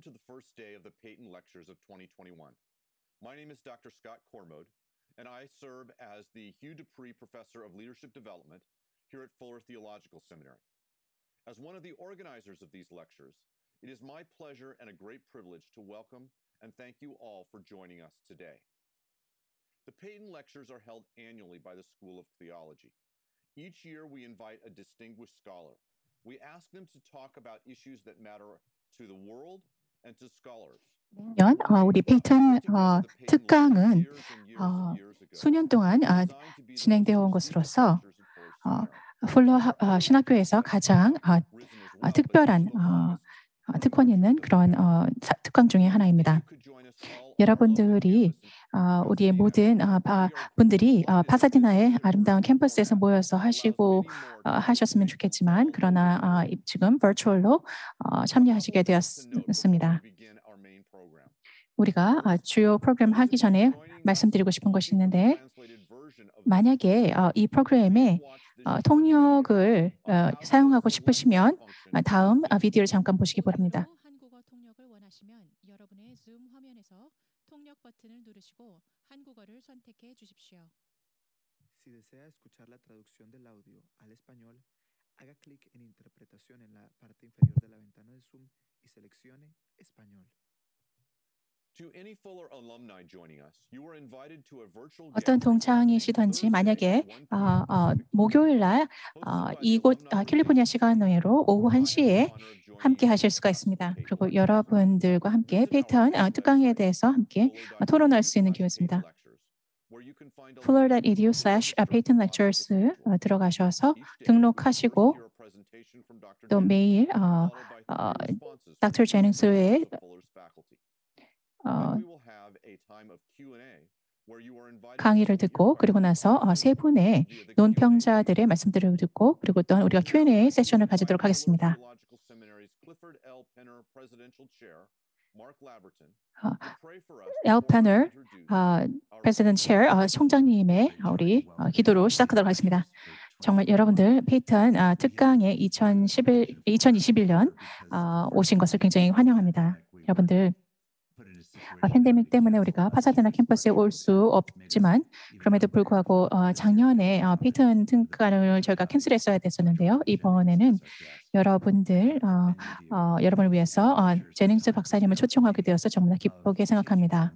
to the first day of the Peyton Lectures of 2021. My name is Dr. Scott Cormode, and I serve as the Hugh Dupree Professor of Leadership Development here at Fuller Theological Seminary. As one of the organizers of these lectures, it is my pleasure and a great privilege to welcome and thank you all for joining us today. The Peyton Lectures are held annually by the School of Theology. Each year we invite a distinguished scholar. We ask them to talk about issues that matter to the world and to scholars. 매년 우리 페이턴 특강은 수년 동안 진행되어 온 것으로서 풀러 신학교에서 가장 특별한 특권이 있는 그런 특강 중에 하나입니다. 여러분들이 우리의 모든 분들이 파사디나의 아름다운 캠퍼스에서 모여서 하셨으면 좋겠지만 그러나 지금 버추얼로 참여하시게 되었습니다. 우리가 주요 프로그램 하기 전에 말씀드리고 싶은 것이 있는데 만약에 이 프로그램에 통역을 사용하고 싶으시면 다음 비디오를 잠깐 보시기 바랍니다. 한국어 통역을 원하시면 여러분의 줌 화면에서 통역 버튼을 누르시고 한국어를 선택해 주십시오. Si desea escuchar la traducción del audio al español, haga clic en interpretación en la parte inferior de la ventana de Zoom y seleccione español. To any Fuller alumni joining us, you are invited to a virtual 어떤 동창이시든지 만약에 목요일 날 이곳 캘리포니아 시간으로 오후 1시에 함께 하실 수가 있습니다. 그리고 여러분들과 함께 페이턴 특강에 대해서 함께 토론할 수 있는 기회입니다. fuller.edu/Peyton Lectures 들어가셔서 등록하시고 또 매일 Dr. 제닝스의 강의를 듣고 그리고 나서 세 분의 논평자들의 말씀들을 듣고 그리고 또한 우리가 Q&A 세션을 가지도록 하겠습니다. L. Penner, President Chair, 총장님의 우리 기도로 시작하도록 하겠습니다. 정말 여러분들 페이턴 특강에 2021년 오신 것을 굉장히 환영합니다. 여러분들 팬데믹 때문에 우리가 파사디나 캠퍼스에 올 수 없지만 그럼에도 불구하고 작년에 페이턴 특강을 저희가 캔슬했어야 됐었는데요. 이번에는 여러분을 위해서 제닝스 박사님을 초청하게 되어서 정말 기쁘게 생각합니다.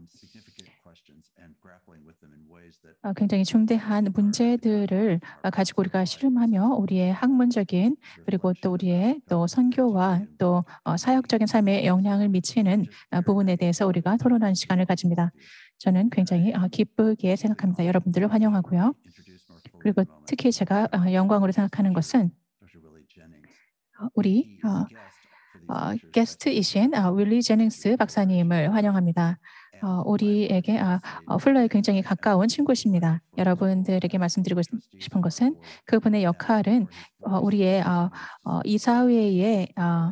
굉장히 중대한 문제들을 가지고 우리가 실험하며 우리의 학문적인 그리고 또 우리의 또 선교와 또 사역적인 삶에 영향을 미치는 부분에 대해서 우리가 토론하는 시간을 가집니다. 저는 굉장히 기쁘게 생각합니다. 여러분들을 환영하고요. 그리고 특히 제가 영광으로 생각하는 것은 우리 게스트이신 윌리 제닝스 박사님을 환영합니다. 우리에게 풀러에 굉장히 가까운 친구십니다. 여러분들에게 말씀드리고 싶은 것은 그분의 역할은 우리의 이사회의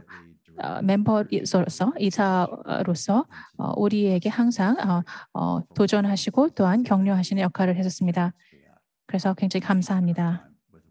이사로서 우리에게 항상 도전하시고 또한 격려하시는 역할을 했었습니다. 그래서 굉장히 감사합니다.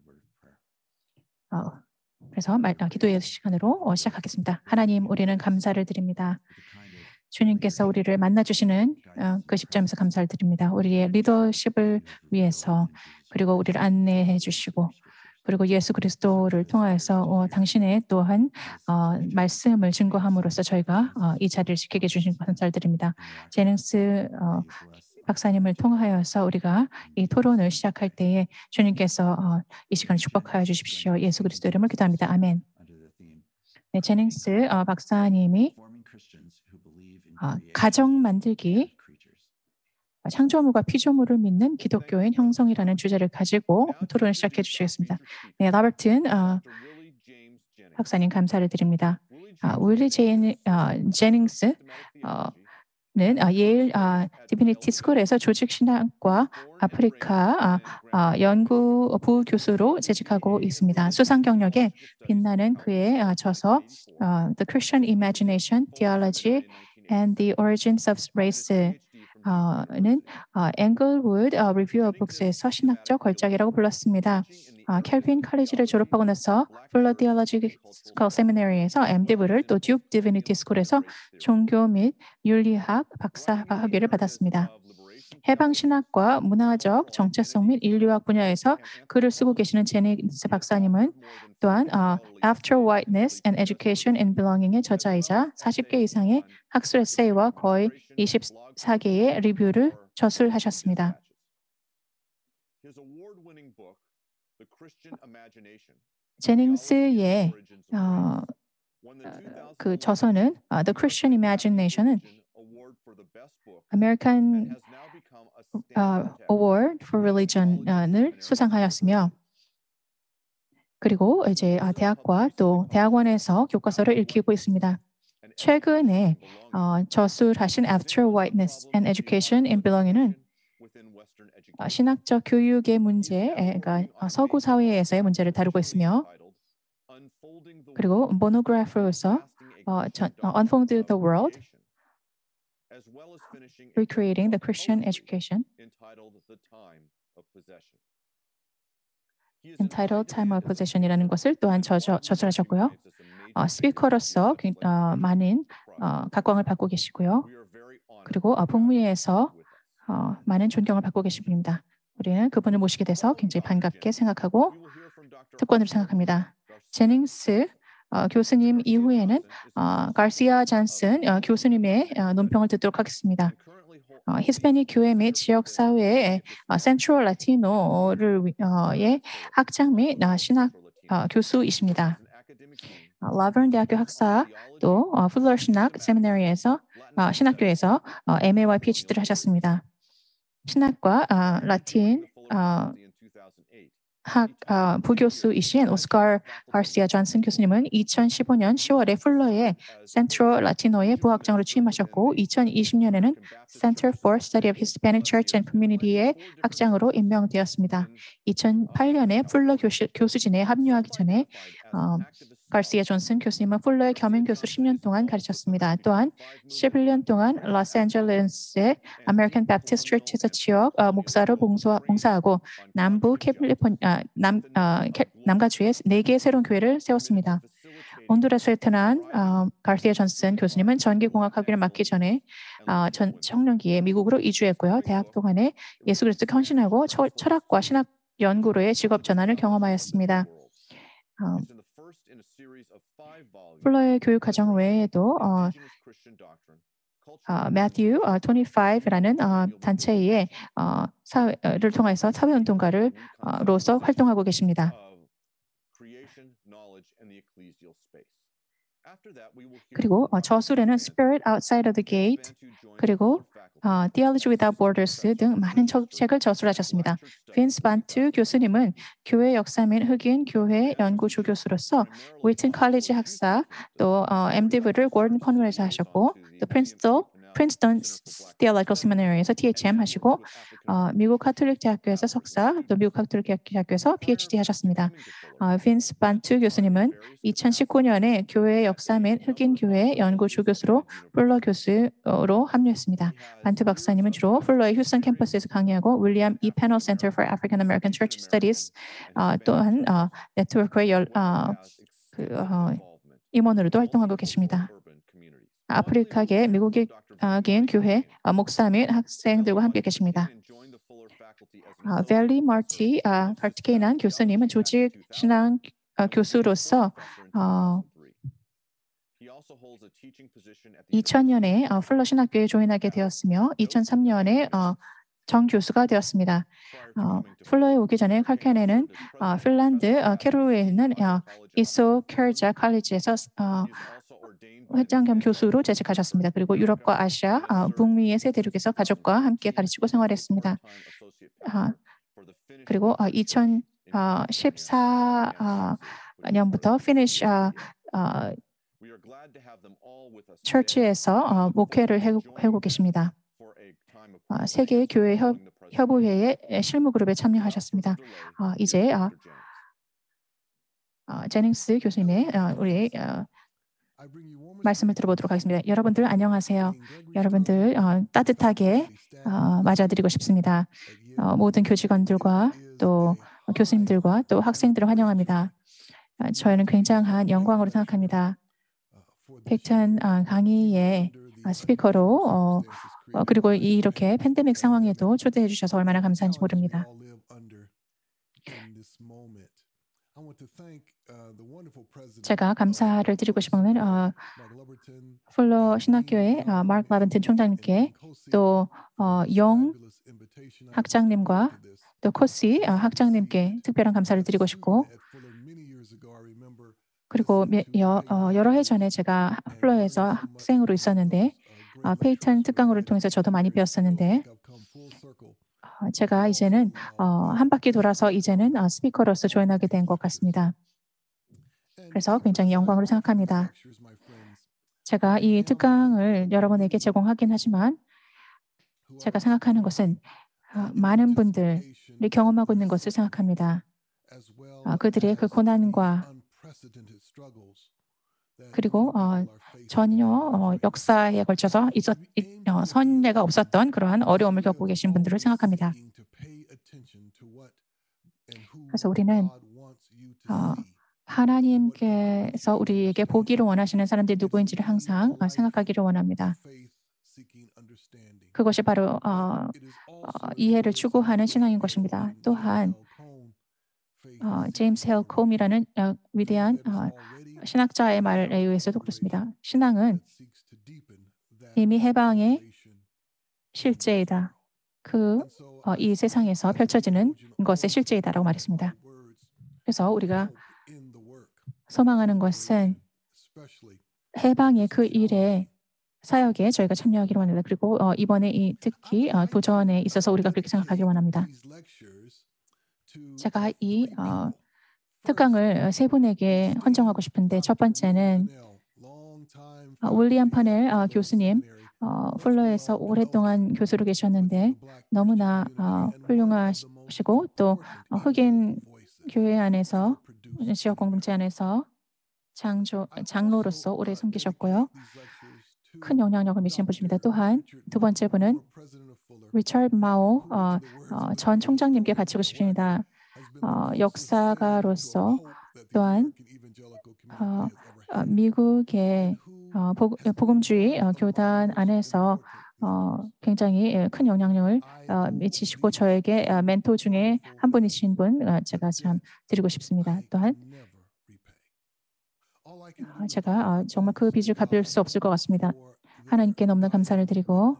그래서 기도의 시간으로 시작하겠습니다. 하나님, 우리는 감사를 드립니다. 주님께서 우리를 만나주시는 그 시점에서 감사를 드립니다. 우리의 리더십을 위해서 그리고 우리를 안내해 주시고 그리고 예수 그리스도를 통하여서 당신의 또한 말씀을 증거함으로써 저희가 이 자리를 지키게 해주신 감사를 드립니다. 제닝스 박사님을 통하여서 우리가 이 토론을 시작할 때에 주님께서 이 시간을 축복하여 주십시오. 예수 그리스도 이름을 기도합니다. 아멘. 네, 제닝스 박사님이 가정 만들기, 창조물과 피조물을 믿는 기독교인 형성이라는 주제를 가지고 토론을 시작해 주시겠습니다. 네, 로버튼 박사님 감사를 드립니다. 윌리 제닝스 는 예일 디비니티 스쿨에서 조직신학과 아프리카 연구 부교수로 재직하고 있습니다. 수상 경력에 빛나는 그의 저서 The Christian Imagination, Theology and the Origins of Race 는 Englewood Review of Books에서 신학적 걸작이라고 불렀습니다. 켈빈 칼리지를 졸업하고 나서 Fuller Theological Seminary에서 MDiv를 또 Duke Divinity School에서 종교 및 윤리학 박사 학위를 받았습니다. 해방신학과 문화적 정체성 및 인류학 분야에서 글을 쓰고 계시는 제닉스 박사님은 또한 After Whiteness and Education in Belonging의 저자이자 40개 이상의 학술 에세이와 거의 24개의 리뷰를 저술하셨습니다. 제닝스의 그 저서는 The Christian Imagination은 American Award for Religion을 수상하였으며 그리고 이제 대학과 또 대학원에서 교과서를 읽히고 있습니다. 최근에 저술하신 After Whiteness and Education in Belonging은 신학적 교육의 문제, 그러니까 서구 사회에서의 문제를 다루고 있으며 그리고 모노그래프로서 Unfold the World, Recreating the Christian Education, Entitled Time of Possession이라는 것을 또한 저술하셨고요. 스피커로서 많은 각광을 받고 계시고요. 그리고 북미에서 많은 존경을 받고 계신 분입니다. 우리는 그분을 모시게 돼서 굉장히 반갑게 생각하고 특권으로 생각합니다. 제닝스 교수님 이후에는 가시아 잔슨 교수님의 논평을 듣도록 하겠습니다. 히스패닉 교회 및 지역 사회의 센트럴 라티노의 학장 및 신학 교수이십니다. 라버런 대학교 학사 또 풀러 신학 세미나리에서 신학교에서 MA와 PhD를 하셨습니다. 신학과 라틴 학 부교수이신 오스카 가시아 존슨 교수님은 2015년 10월에 풀러의 센트럴 라티노의 부학장으로 취임하셨고 2020년에는 Center for Study of Hispanic Church and Community의 학장으로 임명되었습니다. 2008년에 풀러 교수진에 합류하기 전에 가시아 존슨 교수님은 풀러의 겸임 교수로 10년 동안 가르쳤습니다. 또한 11년 동안 로스앤젤레스의 American Baptist Church에서 지역 목사로 봉사하고 남가주에 4개의 새로운 교회를 세웠습니다. 온두라스에 태어난 가시아 존슨 교수님은 전기공학 학위를 맡기 전에 청년기에 미국으로 이주했고요. 대학 동안에 예수 그리스도께 헌신하고 철학과 신학 연구로의 직업 전환을 경험하였습니다. 풀러의 교육 과정 외에도 Matthew 25라는 단체의 사회를 통해서 사회운동가로서 활동하고 계십니다. 그리고 저술에는 Spirit Outside of the Gate 그리고 Theology Without Borders 등 많은 책을 저술하셨습니다. 빈스 반투 교수님은 교회 역사 및 흑인 교회 연구 조교수로서 웨이튼 칼리지 학사 또 MDiv를 고든 커널에서 하셨고 또 프린스턴 Theological Seminary에서 THM 하시고 미국 카톨릭 대학교에서 석사 또 미국 카톨릭 대학교에서 PhD 하셨습니다. 빈스 반투 교수님은 2019년에 교회 역사 및 흑인 교회 연구 조교수로 풀러 교수로 합류했습니다. 반투 박사님은 주로 풀러의 휴스턴 캠퍼스에서 강의하고 윌리엄 E. 패널 센터 for African American Church Studies 또한 네트워크의 임원으로도 활동하고 계십니다. 아프리카계 미국인 교회 목사 및 학생들과 함께 계십니다. 벨리 마티 카르티케이난 교수님은 조직 신앙 교수로서 2000년에 풀러 신학교에 조인하게 되었으며 2003년에 정 교수가 되었습니다. 풀러에 오기 전에 칼켄에는 핀란드 캐롤루에 있는 이소 케르자 칼리지에서 회장 겸 교수로 재직하셨습니다. 그리고 유럽과 아시아, 북미의 세 대륙에서 가족과 함께 가르치고 생활했습니다. 그리고 2014년부터 피니쉬 처치에서 목회를 하고 계십니다. 세계 교회 협의회의 실무 그룹에 참여하셨습니다. 이제 제닝스 교수님의 우리 말씀을 들어보도록 하겠습니다. 여러분들 안녕하세요. 여러분들 따뜻하게 맞아드리고 싶습니다. 모든 교직원들과 또 교수님들과 또 학생들을 환영합니다. 저희는 굉장한 영광으로 생각합니다. 페이턴 강의의 스피커로 그리고 이렇게 팬데믹 상황에도 초대해 주셔서 얼마나 감사한지 모릅니다. 제가 감사를 드리고 싶은 풀러 신학교의 마크 라벤튼 총장님께 또 영 학장님과 또 코시 학장님께 특별한 감사를 드리고 싶고 그리고 여러 해 전에 제가 풀러에서 학생으로 있었는데 페이턴 특강으로 통해서 저도 많이 배웠었는데 제가 이제는 한 바퀴 돌아서 이제는 스피커로서 조인하게 된 것 같습니다. 그래서 굉장히 영광으로 생각합니다. 제가 이 특강을 여러분에게 제공하긴 하지만 제가 생각하는 것은 많은 분들이 경험하고 있는 것을 생각합니다. 그들의 그 고난과 그리고 전혀 역사에 걸쳐서 선례가 없었던 그러한 어려움을 겪고 계신 분들을 생각합니다. 그래서 우리는 하나님께서 우리에게 보기를 원하시는 사람들이 누구인지를 항상 생각하기를 원합니다. 그것이 바로 이해를 추구하는 신앙인 것입니다. 또한 제임스 헬 콤이라는 위대한 신학자의 말에 의해서도 그렇습니다. 신앙은 이미 해방의 실제이다. 이 세상에서 펼쳐지는 것의 실제이다라고 말했습니다. 그래서 우리가 소망하는 것은 해방의 그 일에 사역에 저희가 참여하기를 원합니다. 그리고 이번에 특히 도전에 있어서 우리가 그렇게 생각하기를 원합니다. 제가 이 특강을 세 분에게 헌정하고 싶은데 첫 번째는 윌리엄 파넬 교수님, 풀러에서 오랫동안 교수로 계셨는데 너무나 훌륭하시고 또 흑인 교회 안에서 지역 공동체 안에서 장로로서 오래 섬기셨고요. 큰 영향력을 미치는 분입니다. 또한 두 번째 분은 리처드 마오 전 총장님께 바치고 싶습니다. 역사가로서 또한 미국의 복음주의 교단 안에서 굉장히 큰 영향력을 미치시고 저에게 멘토 중에 한 분이신 분 제가 참 드리고 싶습니다. 또한 제가 정말 그 빚을 갚을 수 없을 것 같습니다. 하나님께 너무나 감사를 드리고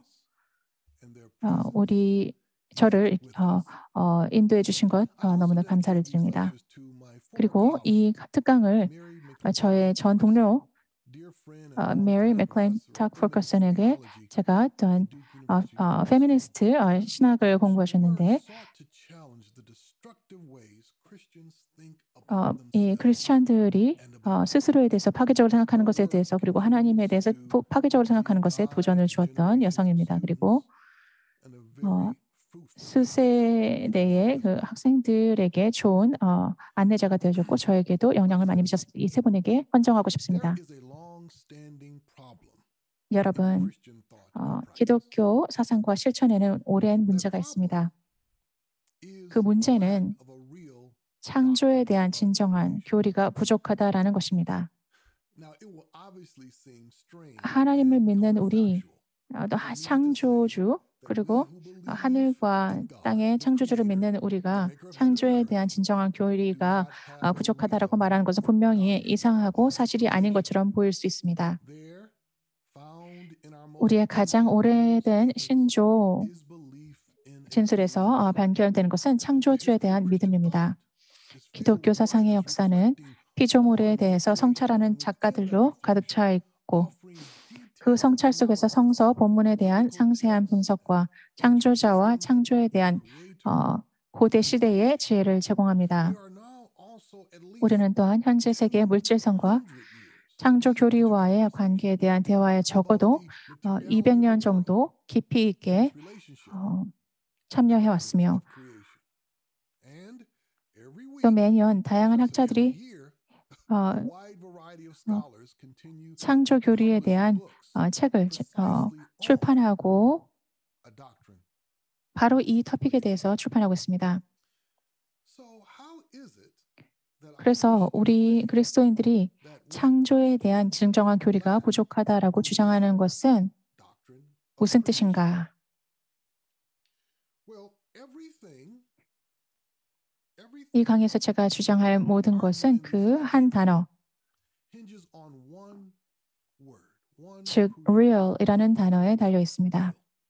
저를 인도해 주신 것 너무나 감사를 드립니다. 그리고 이 특강을 저의 전 동료 메리 맥클린탁 포커슨에게 제가 어떤 페미니스트 신학을 공부하셨는데 이 크리스천들이 스스로에 대해서 파괴적으로 생각하는 것에 대해서 그리고 하나님에 대해서 파괴적으로 생각하는 것에 도전을 주었던 여성입니다. 그리고 수세대의 그 학생들에게 좋은 안내자가 되어줬고 저에게도 영향을 많이 미쳤습니다. 이 세 분에게 헌정하고 싶습니다. 여러분, 기독교 사상과 실천에는 오랜 문제가 있습니다. 그 문제는 창조에 대한 진정한 교리가 부족하다라는 것입니다. 하나님을 믿는 우리 창조주 그리고 하늘과 땅의 창조주를 믿는 우리가 창조에 대한 진정한 교리가 부족하다라고 말하는 것은 분명히 이상하고 사실이 아닌 것처럼 보일 수 있습니다. 우리의 가장 오래된 신조 진술에서 발견되는 것은 창조주에 대한 믿음입니다. 기독교 사상의 역사는 피조물에 대해서 성찰하는 작가들로 가득 차 있고 그 성찰 속에서 성서 본문에 대한 상세한 분석과 창조자와 창조에 대한 고대 시대의 지혜를 제공합니다. 우리는 또한 현재 세계의 물질성과 창조 교리와의 관계에 대한 대화에 적어도 200년 정도 깊이 있게 참여해 왔으며 또 매년 다양한 학자들이 창조 교리에 대한 책을 출판하고 바로 이 토픽에 대해서 출판하고 있습니다. 그래서 우리 그리스도인들이 창조에 대한 진정한 교리가 부족하다라고 주장하는 것은 무슨 뜻인가? 이 강의에서 제가 주장할 모든 것은 그 한 단어, 즉 real이라는 단어에 달려 있습니다.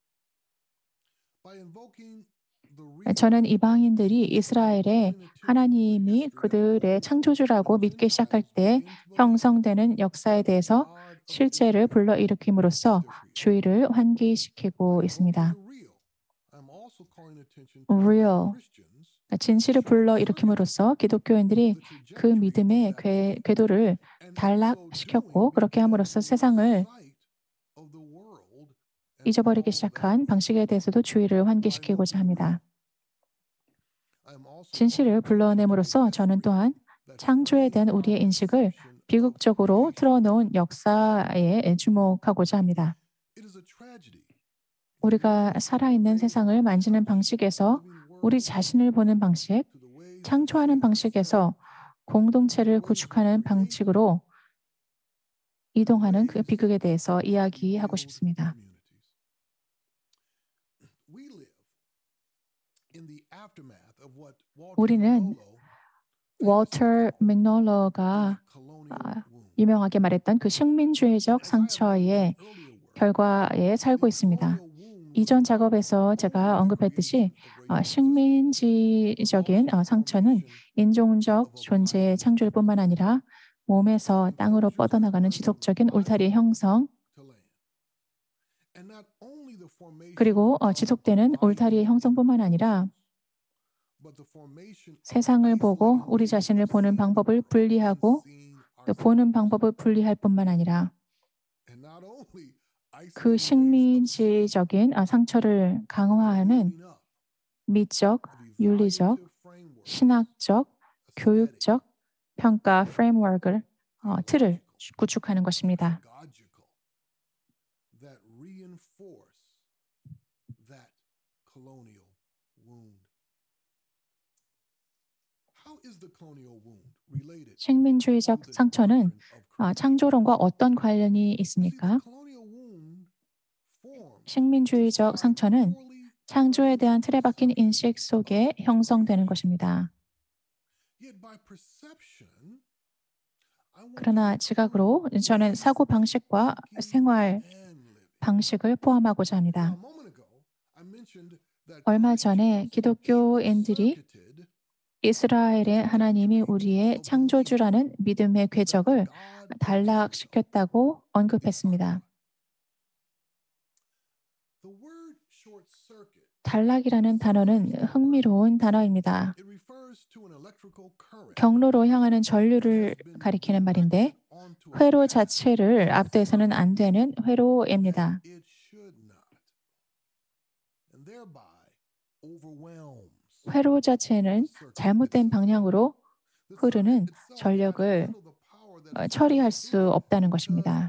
저는 이방인들이 이스라엘에 하나님이 그들의 창조주라고 믿기 시작할 때 형성되는 역사에 대해서 실제를 불러일으킴으로써 주의를 환기시키고 있습니다. real, 진실을 불러일으킴으로써 기독교인들이 그 믿음의 궤도를 단락시켰고 그렇게 함으로써 세상을 잊어버리기 시작한 방식에 대해서도 주의를 환기시키고자 합니다. 진실을 불러냄으로써 저는 또한 창조에 대한 우리의 인식을 비극적으로 틀어놓은 역사에 주목하고자 합니다. 우리가 살아있는 세상을 만지는 방식에서 우리 자신을 보는 방식, 창조하는 방식에서 공동체를 구축하는 방식으로 이동하는 그 비극에 대해서 이야기하고 싶습니다. 우리는 워터 맥놀러가 유명하게 말했던 그 식민주의적 상처의 결과에 살고 있습니다. 이전 작업에서 제가 언급했듯이 식민지적인 상처는 인종적 존재의 창조일 뿐만 아니라 몸에서 땅으로 뻗어나가는 지속적인 울타리 형성, 그리고 지속되는 울타리의 형성뿐만 아니라 세상을 보고 우리 자신을 보는 방법을 분리하고 또 보는 방법을 분리할 뿐만 아니라 그 식민지적인 상처를 강화하는 미적, 윤리적, 신학적, 교육적 평가 프레임워크를 틀을 구축하는 것입니다. 식민주의적 상처는 창조론과 어떤 관련이 있습니까? 식민주의적 상처는 창조에 대한 틀에 박힌 인식 속에 형성되는 것입니다. 그러나 지각으로 저는 사고 방식과 생활 방식을 포함하고자 합니다. 얼마 전에 기독교인들이 이스라엘의 하나님이 우리의 창조주라는 믿음의 궤적을 단락시켰다고 언급했습니다. 단락이라는 단어는 흥미로운 단어입니다. 경로로 향하는 전류를 가리키는 말인데 회로 자체를 압도해서는 안 되는 회로입니다. 회로 자체는 잘못된 방향으로 흐르는 전력을 처리할 수 없다는 것입니다.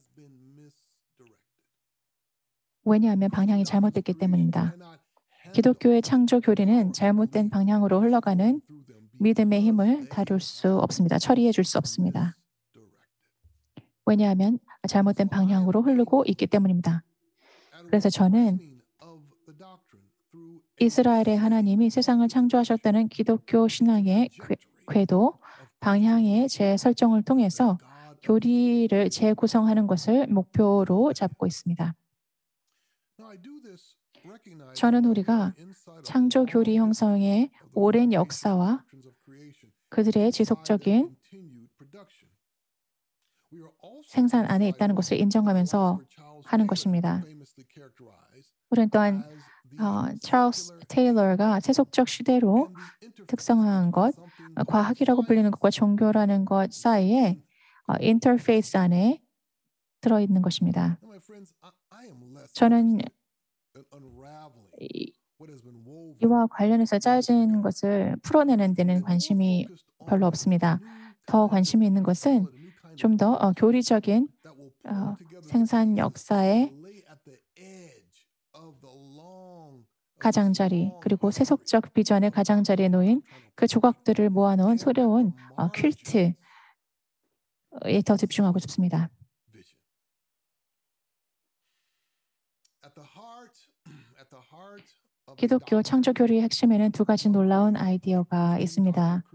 왜냐하면 방향이 잘못됐기 때문입니다. 기독교의 창조 교리는 잘못된 방향으로 흘러가는 믿음의 힘을 다룰 수 없습니다. 처리해 줄 수 없습니다. 왜냐하면 잘못된 방향으로 흐르고 있기 때문입니다. 그래서 저는 이스라엘의 하나님이 세상을 창조하셨다는 기독교 신앙의 궤도, 방향의 재설정을 통해서 교리를 재구성하는 것을 목표로 잡고 있습니다. 저는 우리가 창조 교리 형성의 오랜 역사와 그들의 지속적인 생산 안에 있다는 것을 인정하면서 하는 것입니다. 우리는 또한 찰스 테일러가 세속적 시대로 특성화한 것, 과학이라고 불리는 것과 종교라는 것 사이에 인터페이스 안에 들어있는 것입니다. 저는 이와 관련해서 짜여진 것을 풀어내는 데는 관심이 별로 없습니다. 더 관심이 있는 것은 좀 더 교리적인 생산 역사의 가장자리 그리고 세속적 비전의 가장자리에 놓인 그 조각들을 모아놓은 소려운 퀼트에 더 집중하고 싶습니다. 기독교 창조교리의 핵심에는 두 가지 놀라운 아이디어가 있습니다.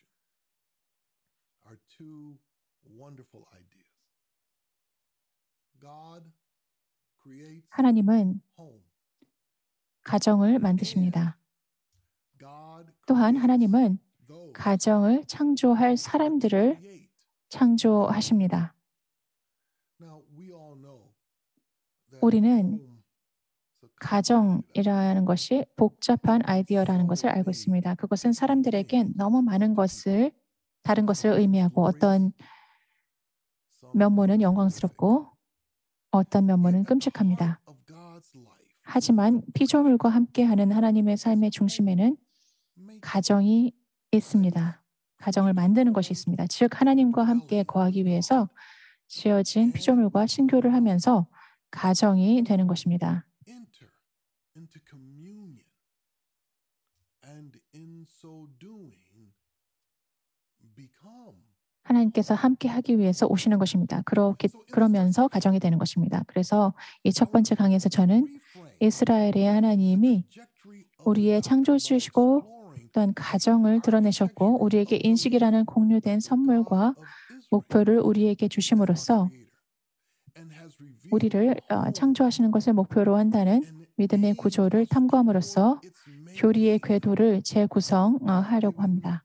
하나님은 가정을 만드십니다. 또한 하나님은 가정을 창조할 사람들을 창조하십니다. 우리는 가정이라는 것이 복잡한 아이디어라는 것을 알고 있습니다. 그것은 사람들에게 너무 많은 다른 것을 의미하고 어떤 면모는 영광스럽고 어떤 면모는 끔찍합니다. 하지만 피조물과 함께하는 하나님의 삶의 중심에는 가정이 있습니다. 가정을 만드는 것이 있습니다. 즉 하나님과 함께 거하기 위해서 지어진 피조물과 신교를 하면서 가정이 되는 것입니다. 하나님께서 함께 하기 위해서 오시는 것입니다. 그러면서 가정이 되는 것입니다. 그래서 이 첫 번째 강의에서 저는 이스라엘의 하나님이 우리의 창조주시고 또한 가정을 드러내셨고 우리에게 인식이라는 공유된 선물과 목표를 우리에게 주심으로써 우리를 창조하시는 것을 목표로 한다는 믿음의 구조를 탐구함으로써 교리의 궤도를 재구성하려고 합니다.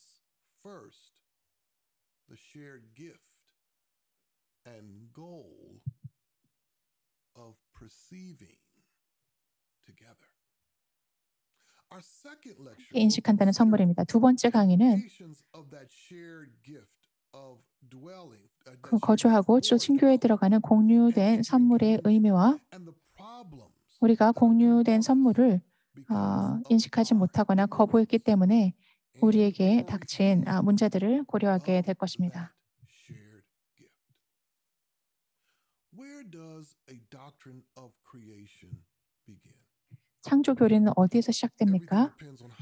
인식한다는 선물입니다. 두 번째 강의는 거주하고 또 친교에 들어가는 공유된 선물의 의미와 우리가 공유된 선물을 인식하지 못하거나 거부했기 때문에 우리에게 닥친 문제들을 고려하게 될 것입니다. 창조 교리는 어디에서 시작됩니까?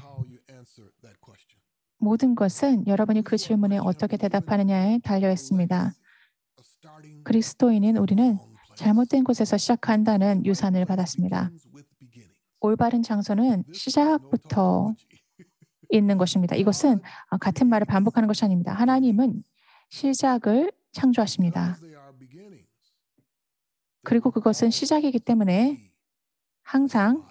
모든 것은 여러분이 그 질문에 어떻게 대답하느냐에 달려 있습니다. 그리스도인인 우리는 잘못된 곳에서 시작한다는 유산을 받았습니다. 올바른 장소는 시작부터 있는 것입니다. 이것은 같은 말을 반복하는 것이 아닙니다. 하나님은 시작을 창조하십니다. 그리고 그것은 시작이기 때문에 항상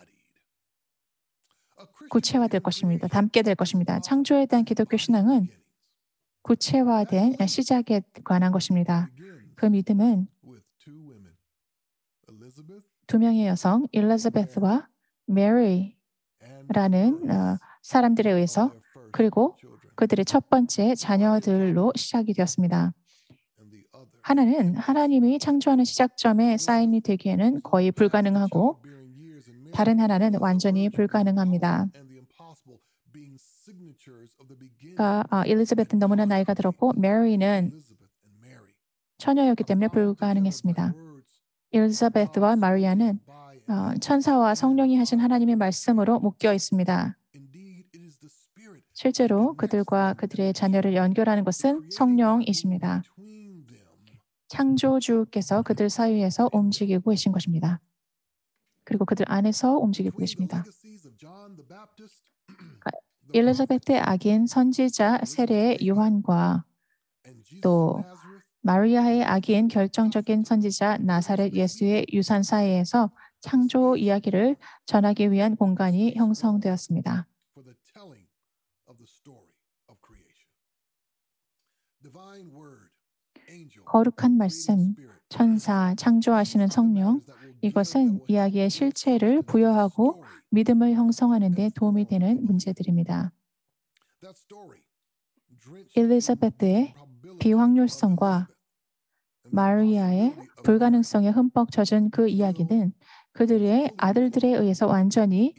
구체화될 것입니다. 담게 될 것입니다. 창조에 대한 기독교 신앙은 구체화된 시작에 관한 것입니다. 그 믿음은 두 명의 여성, 엘리자베스와 메리라는 사람들에 의해서 그리고 그들의 첫 번째 자녀들로 시작이 되었습니다. 하나는 하나님이 창조하는 시작점에 사인이 되기에는 거의 불가능하고 다른 하나는 완전히 불가능합니다. 엘리자베스는 너무나 나이가 들었고 메리는 처녀였기 때문에 불가능했습니다. 엘리자베스와 마리아는 천사와 성령이 하신 하나님의 말씀으로 묶여 있습니다. 실제로 그들과 그들의 자녀를 연결하는 것은 성령이십니다. 창조주께서 그들 사이에서 움직이고 계신 것입니다. 그리고 그들 안에서 움직이고 계십니다. 엘리자베스의 아기인 선지자 세례의 요한과 또 마리아의 아기인 결정적인 선지자 나사렛 예수의 유산 사이에서 창조 이야기를 전하기 위한 공간이 형성되었습니다. 거룩한 말씀, 천사, 창조하시는 성령, 이것은 이야기의 실체를 부여하고 믿음을 형성하는 데 도움이 되는 문제들입니다. 엘리자베스의 비확률성과 마리아의 불가능성에 흠뻑 젖은 그 이야기는 그들의 아들들에 의해서 완전히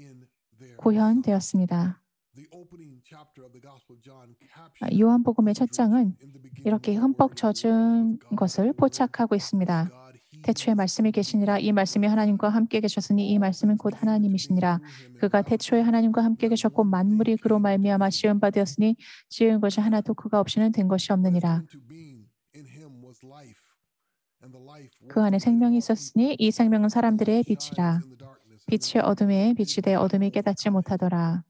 구현되었습니다. 요한복음의 첫 장은 이렇게 흠뻑 젖은 것을 포착하고 있습니다. 태초에 말씀이 계시니라. 이 말씀이 하나님과 함께 계셨으니 이 말씀은 곧 하나님이시니라. 그가 태초에 하나님과 함께 계셨고 만물이 그로 말미암아 지은 바 되었으니 지은 것이 하나도 그가 없이는 된 것이 없느니라. 그 안에 생명이 있었으니 이 생명은 사람들의 빛이라. 빛이 어둠에 비치되 어둠이 깨닫지 못하더라.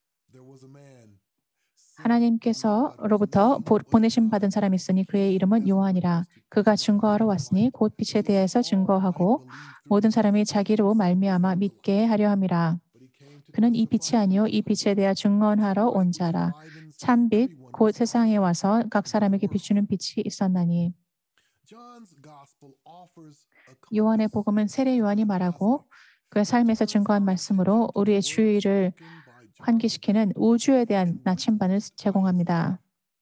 하나님께서로부터 보내심 받은 사람이 있으니 그의 이름은 요한이라. 그가 증거하러 왔으니 곧 빛에 대해서 증거하고 모든 사람이 자기로 말미암아 믿게 하려 함이라. 그는 이 빛이 아니요 이 빛에 대하여 증언하러 온 자라. 참빛 곧 세상에 와서 각 사람에게 비추는 빛이 있었나니. 요한의 복음은 세례 요한이 말하고 그의 삶에서 증거한 말씀으로 우리의 주의를 환기시키는 우주에 대한 나침반을 제공합니다.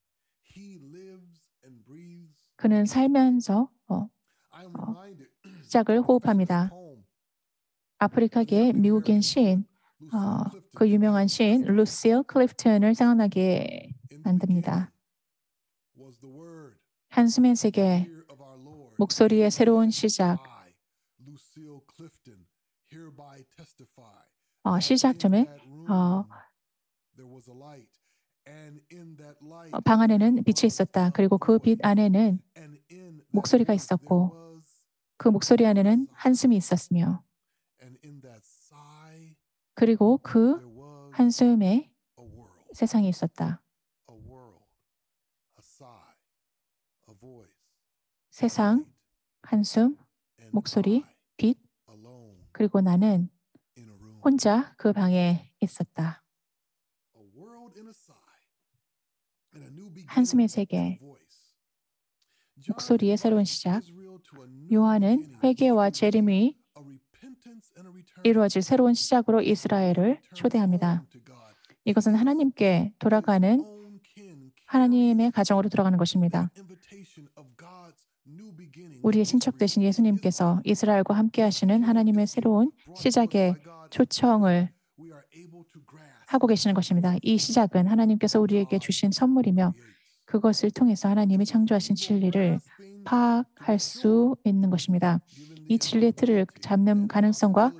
그는 살면서 시작을 호흡합니다. 아프리카계 미국인 시인, 그 유명한 시인 루실 클리프턴을 생각나게 만듭니다. 한숨의 세계, 목소리의 새로운 시작. 시작점에 방 안에는 빛이 있었다. 그리고 그 빛 안에는 목소리가 있었고 그 목소리 안에는 한숨이 있었으며 그리고 그 한숨에 세상이 있었다. 세상, 한숨, 목소리, 빛, 그리고 나는 혼자 그 방에 있었다. 한숨의 세계, 목소리의 새로운 시작. 요한은 회개와 재림이 이루어질 새로운 시작으로 이스라엘을 초대합니다. 이것은 하나님께 돌아가는 하나님의 가정으로 돌아가는 것입니다. 우리의 신척 되신 예수님께서 이스라엘과 함께 하시는 하나님의 새로운 시작의 초청을 하고 계시는 것입니다. 이 시작은 하나님께서 우리에게 주신 선물이며 그것을 통해서 하나님이 창조하신 진리를 파악할 수 있는 것입니다. 이 진리의 틀을 잡는 가능성과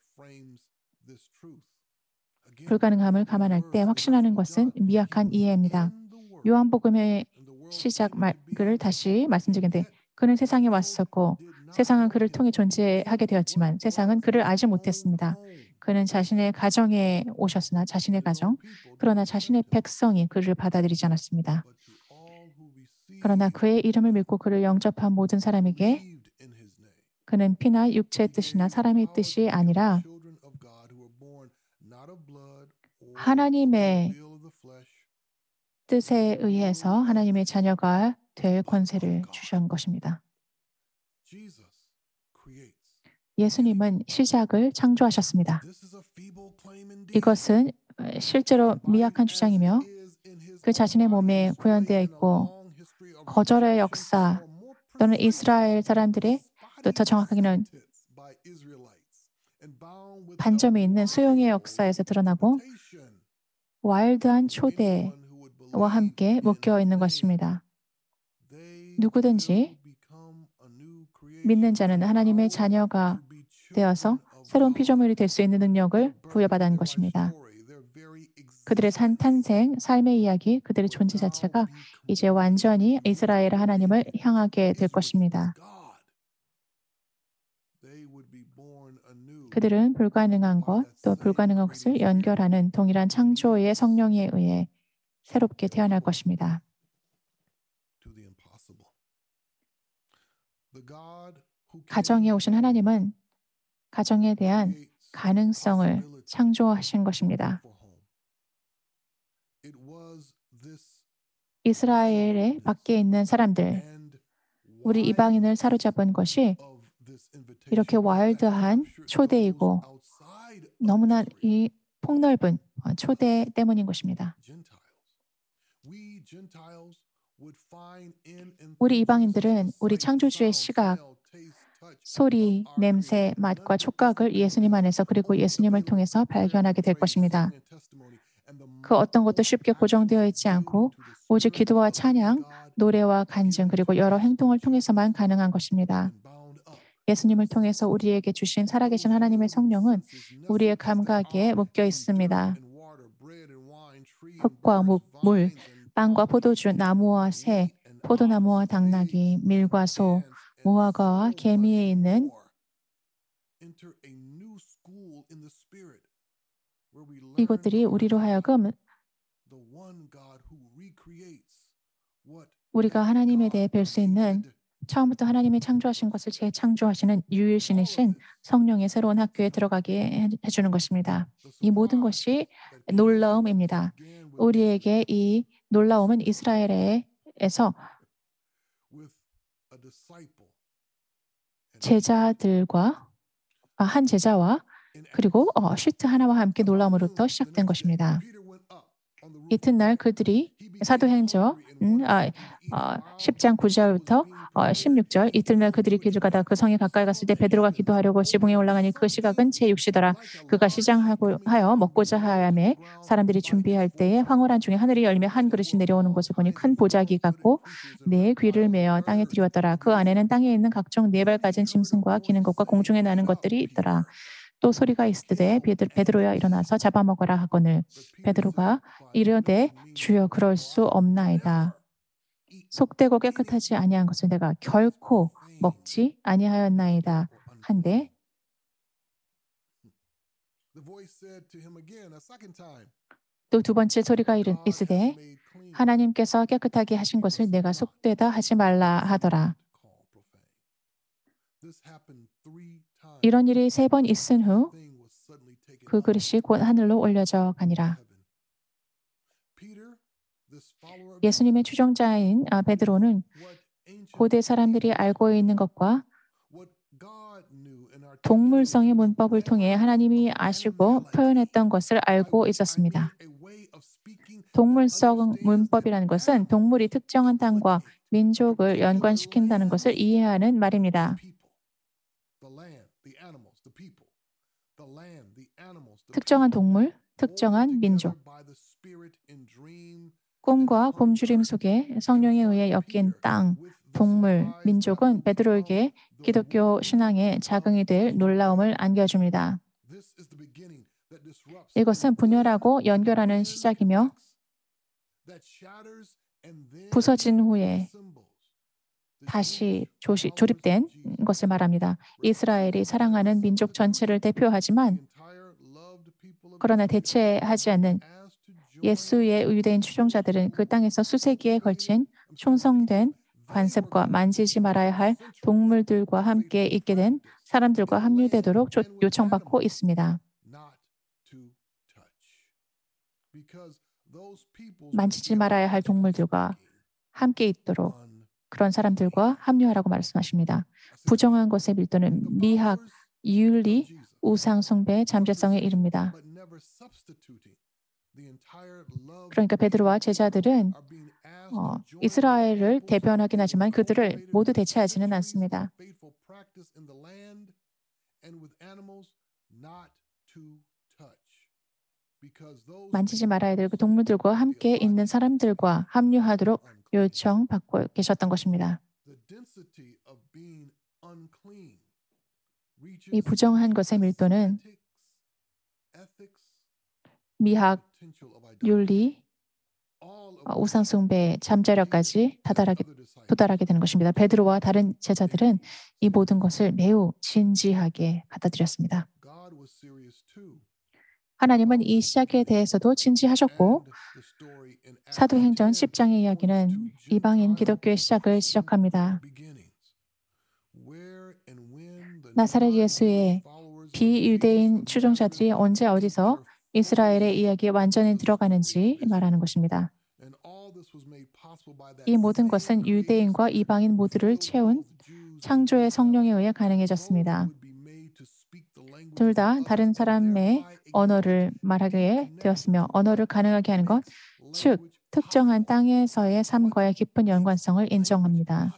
불가능함을 감안할 때 확신하는 것은 미약한 이해입니다. 요한복음의 시작을 다시 말씀드리는데 그는 세상에 왔었고 세상은 그를 통해 존재하게 되었지만 세상은 그를 알지 못했습니다. 그는 자신의 가정에 오셨으나 자신의 가정, 그러나 자신의 백성이 그를 받아들이지 않았습니다. 그러나 그의 이름을 믿고 그를 영접한 모든 사람에게 그는 피나 육체의 뜻이나 사람의 뜻이 아니라 하나님의 뜻에 의해서 하나님의 자녀가 될 권세를 주신 것입니다. 예수님은 시작을 창조하셨습니다. 이것은 실제로 미약한 주장이며 그 자신의 몸에 구현되어 있고 거절의 역사 또는 이스라엘 사람들의 또 더 정확하게는 반점이 있는 수용의 역사에서 드러나고 와일드한 초대와 함께 묶여 있는 것입니다. 누구든지 믿는 자는 하나님의 자녀가 되어서 새로운 피조물이 될 수 있는 능력을 부여받은 것입니다. 그들의 탄생, 삶의 이야기, 그들의 존재 자체가 이제 완전히 이스라엘 하나님을 향하게 될 것입니다. 그들은 불가능한 것, 또 불가능한 것을 연결하는 동일한 창조의 성령에 의해 새롭게 태어날 것입니다. 가정에 오신 하나님은 가정에 대한 가능성을 창조하신 것입니다. 이스라엘의 밖에 있는 사람들, 우리 이방인을 사로잡은 것이 이렇게 와일드한 초대이고 너무나 이 폭넓은 초대 때문인 것입니다. 우리 이방인들은 우리 창조주의 시각, 소리, 냄새, 맛과 촉각을 예수님 안에서 그리고 예수님을 통해서 발견하게 될 것입니다. 그 어떤 것도 쉽게 고정되어 있지 않고 오직 기도와 찬양, 노래와 간증 그리고 여러 행동을 통해서만 가능한 것입니다. 예수님을 통해서 우리에게 주신 살아계신 하나님의 성령은 우리의 감각에 묶여 있습니다. 흙과 물, 빵과 포도주, 나무와 새, 포도나무와 당나귀, 밀과 소, 무화과와 개미에 있는 이것들이 우리로 하여금 우리가 하나님에 대해 뵐 수 있는 처음부터 하나님이 창조하신 것을 재창조하시는 유일신이신 성령의 새로운 학교에 들어가게 해주는 것입니다. 이 모든 것이 놀라움입니다. 우리에게 이 놀라움은 이스라엘에서 제자들과 한 제자와 그리고 시트 하나와 함께 놀라움으로부터 시작된 것입니다. 이튿날 그들이 사도행전 10장 9절부터 16절 이튿날 그들이 길을 가다 그 성에 가까이 갔을 때 베드로가 기도하려고 지붕에 올라가니 그 시각은 제6시더라. 그가 시장하여 먹고자 하야매 사람들이 준비할 때에 황홀한 중에 하늘이 열리며 한 그릇이 내려오는 것을 보니 큰 보자기 같고 네 귀를 메어 땅에 들이웠더라. 그 안에는 땅에 있는 각종 네 발 가진 짐승과 기는 것과 공중에 나는 것들이 있더라. 또 소리가 있으되 베드로야 일어나서 잡아먹어라 하거늘 베드로가 이르되 주여 그럴 수 없나이다. 속되고 깨끗하지 아니한 것을 내가 결코 먹지 아니하였나이다 한데 또 두 번째 소리가 있으되 하나님께서 깨끗하게 하신 것을 내가 속되다 하지 말라 하더라. 이런 일이 3번 있은 후 그 그릇이 곧 하늘로 올려져 가니라. 예수님의 추종자인 베드로는 고대 사람들이 알고 있는 것과 동물성의 문법을 통해 하나님이 아시고 표현했던 것을 알고 있었습니다. 동물성 문법이라는 것은 동물이 특정한 땅과 민족을 연관시킨다는 것을 이해하는 말입니다. 특정한 동물, 특정한 민족. 꿈과 곰주림 속에 성령에 의해 엮인 땅, 동물, 민족은 베드로에게 기독교 신앙에 자긍이 될 놀라움을 안겨줍니다. 이것은 분열하고 연결하는 시작이며 부서진 후에 다시 조립된 것을 말합니다. 이스라엘이 사랑하는 민족 전체를 대표하지만 그러나 대체하지 않는 예수의 유대인 추종자들은 그 땅에서 수세기에 걸친 충성된 관습과 만지지 말아야 할 동물들과 함께 있게 된 사람들과 합류되도록 요청받고 있습니다. 만지지 말아야 할 동물들과 함께 있도록 그런 사람들과 합류하라고 말씀하십니다. 부정한 것의 밀도는 미학, 윤리, 우상 숭배, 잠재성에 이릅니다. 그러니까 베드로와 제자들은 이스라엘을 대변하긴 하지만 그들을 모두 대체하지는 않습니다. 만지지 말아야 될 그 동물들과 함께 있는 사람들과 합류하도록 요청받고 계셨던 것입니다. 이 부정한 것의 밀도는 미학, 윤리, 우상숭배, 잠재력까지 도달하게 되는 것입니다. 베드로와 다른 제자들은 이 모든 것을 매우 진지하게 받아들였습니다. 하나님은 이 시작에 대해서도 진지하셨고 사도행전 10장의 이야기는 이방인 기독교의 시작을 지적합니다. 나사렛 예수의 비유대인 추종자들이 언제 어디서 이스라엘의 이야기에 완전히 들어가는지 말하는 것입니다. 이 모든 것은 유대인과 이방인 모두를 채운 창조의 성령에 의해 가능해졌습니다. 둘 다 다른 사람의 언어를 말하게 되었으며 언어를 가능하게 하는 것, 즉 특정한 땅에서의 삶과의 깊은 연관성을 인정합니다.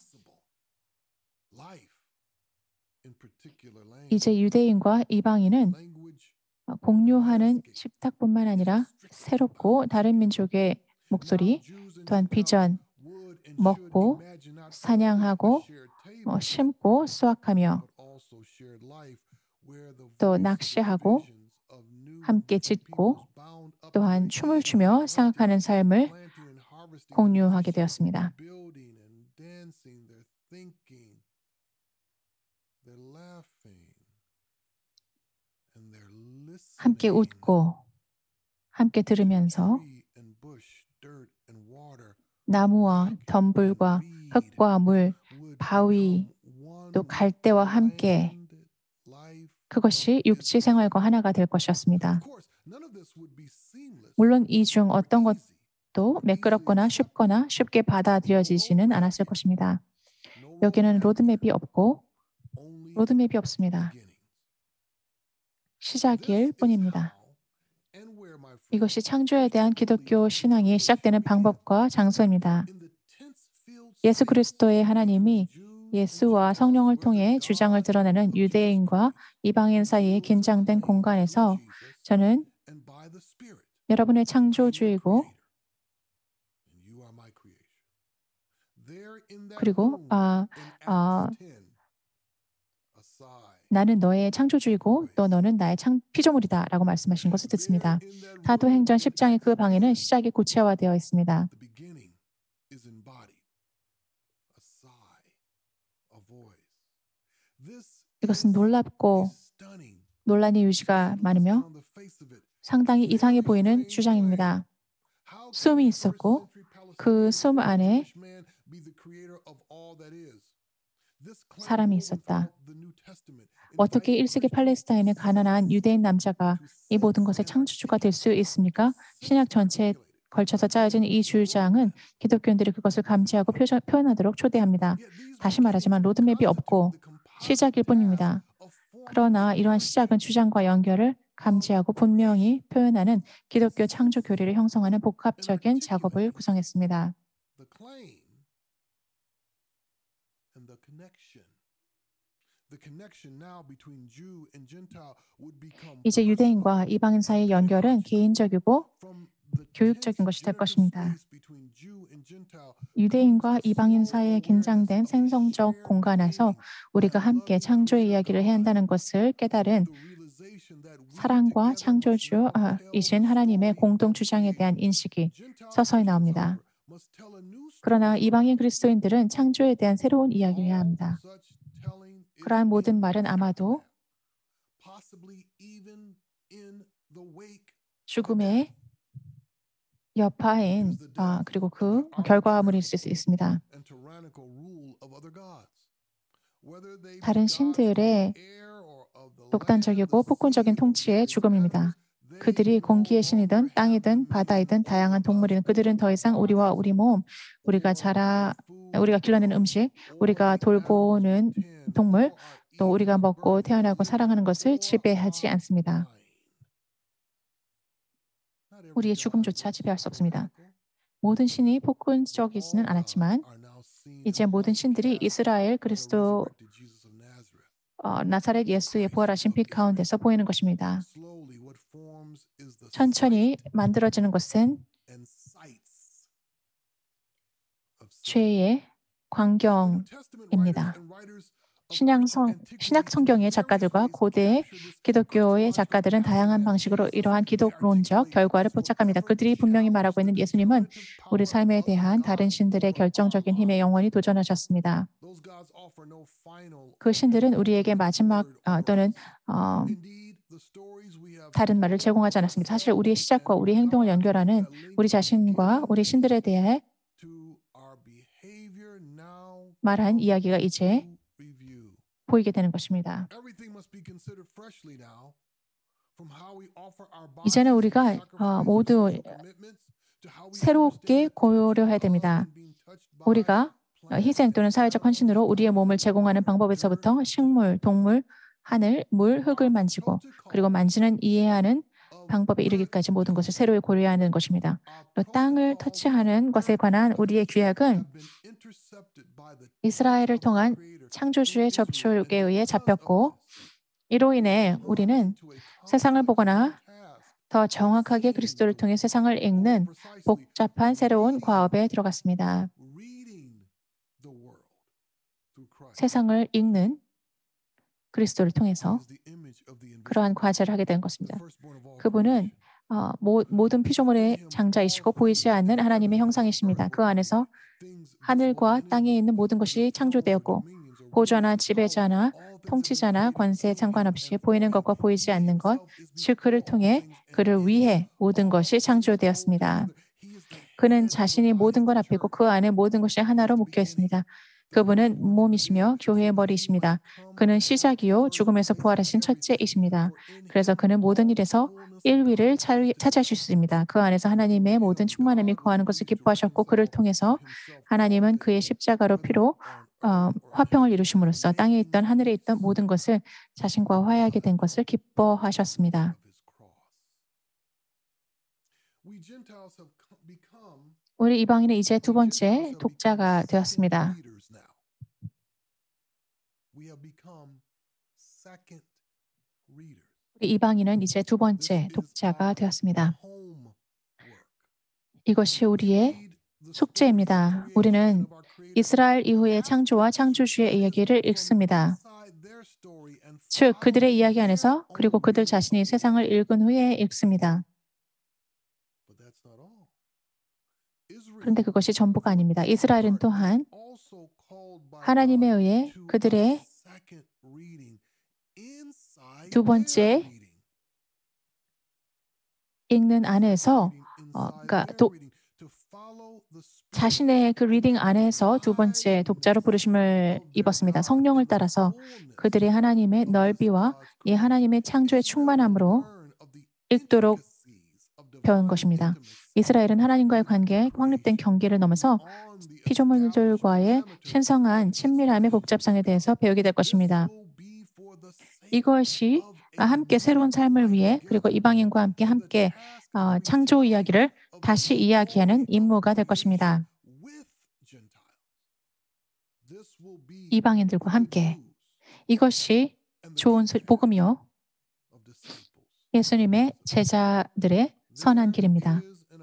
이제 유대인과 이방인은 공유하는 식탁뿐만 아니라 새롭고 다른 민족의 목소리, 또한 비전, 먹고 사냥하고 심고 수확하며 또 낚시하고 함께 짓고 또한 춤을 추며 생각하는 삶을 공유하게 되었습니다. 함께 웃고 함께 들으면서 나무와 덤불과 흙과 물, 바위, 또 갈대와 함께 그것이 육지 생활과 하나가 될 것이었습니다. 물론 이 중 어떤 것도 매끄럽거나 쉽거나 쉽게 받아들여지지는 않았을 것입니다. 여기는 로드맵이 없습니다. 시작일 뿐입니다. 이것이 창조에 대한 기독교 신앙이 시작되는 방법과 장소입니다. 예수 그리스도의 하나님이 예수와 성령을 통해 주장을 드러내는 유대인과 이방인 사이에 긴장된 공간에서 저는 여러분의 창조주이고 그리고 나는 너의 창조주이고 또 너는 나의 피조물이다 라고 말씀하신 것을 듣습니다. 사도행전 10장의 그 방에는 시작이 구체화되어 있습니다. 이것은 놀랍고 논란의 유지가 많으며 상당히 이상해 보이는 주장입니다. 숨이 있었고 그 숨 안에 사람이 있었다. 어떻게 1세기 팔레스타인의 가난한 유대인 남자가 이 모든 것의 창조주가 될 수 있습니까? 신약 전체에 걸쳐서 짜여진 이 주장은 기독교인들이 그것을 감지하고 표현하도록 초대합니다. 다시 말하지만 로드맵이 없고 시작일 뿐입니다. 그러나 이러한 시작은 주장과 연결을 감지하고 분명히 표현하는 기독교 창조 교리를 형성하는 복합적인 작업을 구성했습니다. 이제 유대인과 이방인 사이의 연결은 개인적이고 교육적인 것이 될 것입니다. 유대인과 이방인 사이에 긴장된 생성적 공간에서 우리가 함께 창조의 이야기를 해야 한다는 것을 깨달은 사랑과 창조주이신 하나님의 공동 주장에 대한 인식이 서서히 나옵니다. 그러나 이방인 그리스도인들은 창조에 대한 새로운 이야기를 해야 합니다. 그러한 모든 말은 아마도 죽음의 여파인 그리고 그 결과물일 수 있습니다. 다른 신들의 독단적이고 폭군적인 통치의 죽음입니다. 그들이 공기의 신이든 땅이든 바다이든 다양한 동물이든 그들은 더 이상 우리와 우리 몸, 우리가 길러내는 음식, 우리가 돌보는 동물, 또 우리가 먹고 태어나고 사랑하는 것을 지배하지 않습니다. 우리의 죽음조차 지배할 수 없습니다. 모든 신이 폭군적이지는 않았지만 이제 모든 신들이 이스라엘 그리스도 나사렛 예수의 부활하신 빛 가운데서 보이는 것입니다. 천천히 만들어지는 것은 죄의 광경입니다. 신약 성경의 작가들과 고대 기독교의 작가들은 다양한 방식으로 이러한 기독론적 결과를 포착합니다. 그들이 분명히 말하고 있는 예수님은 우리 삶에 대한 다른 신들의 결정적인 힘에 영원히 도전하셨습니다. 그 신들은 우리에게 마지막 또는 다른 말을 제공하지 않았습니다. 사실 우리의 시작과 우리 행동을 연결하는 우리 자신과 우리 신들에 대해 말한 이야기가 이제 보이게 되는 것입니다. 이제는 우리가 모두 새롭게 고려해야 됩니다. 우리가 희생 또는 사회적 헌신으로 우리의 몸을 제공하는 방법에서부터 식물, 동물, 하늘, 물, 흙을 만지고 그리고 만지는 이해하는 방법에 이르기까지 모든 것을 새로이 고려하는 것입니다. 또 땅을 터치하는 것에 관한 우리의 규약은 이스라엘을 통한 창조주의 접촉에 의해 잡혔고 이로 인해 우리는 세상을 보거나 더 정확하게 그리스도를 통해 세상을 읽는 복잡한 새로운 과업에 들어갔습니다. 세상을 읽는 그리스도를 통해서 그러한 과제를 하게 된 것입니다. 그분은 모든 피조물의 장자이시고 보이지 않는 하나님의 형상이십니다. 그 안에서 하늘과 땅에 있는 모든 것이 창조되었고 보좌나 지배자나 통치자나 관세에 상관없이 보이는 것과 보이지 않는 것, 즉 그를 통해 그를 위해 모든 것이 창조되었습니다. 그는 자신이 모든 걸 앞이고 그 안에 모든 것이 하나로 묶여 있습니다. 그분은 몸이시며 교회의 머리이십니다. 그는 시작이요 죽음에서 부활하신 첫째이십니다. 그래서 그는 모든 일에서 1위를 차지하실 수 있습니다. 그 안에서 하나님의 모든 충만함이 거하는 것을 기뻐하셨고 그를 통해서 하나님은 그의 십자가로 피로 화평을 이루심으로써 땅에 있던 하늘에 있던 모든 것을 자신과 화해하게 된 것을 기뻐하셨습니다. 우리 이방인은 이제 두 번째 독자가 되었습니다. 우리 이방인은 이제 두 번째 독자가 되었습니다. 이것이 우리의 숙제입니다. 우리는 이스라엘 이후의 창조와 창조주의 이야기를 읽습니다. 즉 그들의 이야기 안에서 그리고 그들 자신이 세상을 읽은 후에 읽습니다. 그런데 그것이 전부가 아닙니다. 이스라엘은 또한 하나님에 의해 그들의 두 번째 읽는 안에서 그러니까 자신의 그 리딩 안에서 두 번째 독자로 부르심을 입었습니다. 성령을 따라서 그들이 하나님의 넓이와 이 하나님의 창조의 충만함으로 읽도록 배운 것입니다. 이스라엘은 하나님과의 관계에 확립된 경계를 넘어서 피조물들과의 신성한 친밀함의 복잡성에 대해서 배우게 될 것입니다. 이것이 함께 새로운 삶을 위해 그리고 이방인과 함께 창조 이야기를 다시 이야기하는 임무가 될 것입니다. 이방인들과 함께 이것이 좋은 복음이요 예수님의 제자들의 선한 길입니다.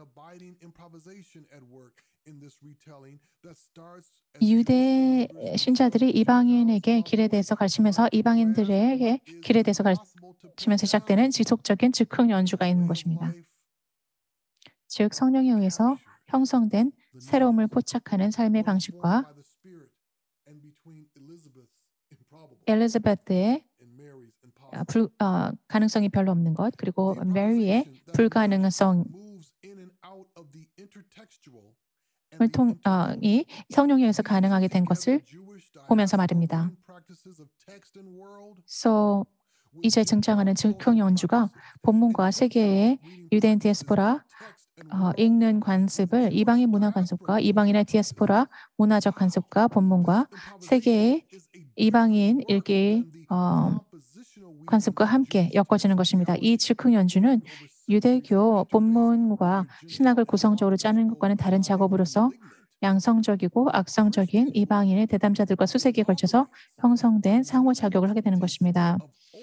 유대 신자들이 이방인에게 길에 대해서 가르치면서 이방인들에게 길에 대해서 가르치면서 시작되는 지속적인 즉흥 연주가 있는 것입니다. 즉 성령에 의해서 형성된 새로움을 포착하는 삶의 방식과 엘리자베스의 가능성이 별로 없는 것, 그리고 메리의 불가능성이 성령에 의해서 가능하게 된 것을 보면서 말입니다. So, 이제 등장하는 즉흥 연주가 본문과 세계의 유대인 디아스포라 읽는 관습을 이방인 문화 관습과 이방인의 디아스포라 문화적 관습과 본문과 세계의 이방인 읽기 관습과 함께 엮어지는 것입니다. 이 즉흥 연주는 유대교 본문과 신학을 구성적으로 짜는 것과는 다른 작업으로서 양성적이고 악성적인 이방인의 대담자들과 수세기에 걸쳐서 형성된 상호작용을 하게 되는 것입니다.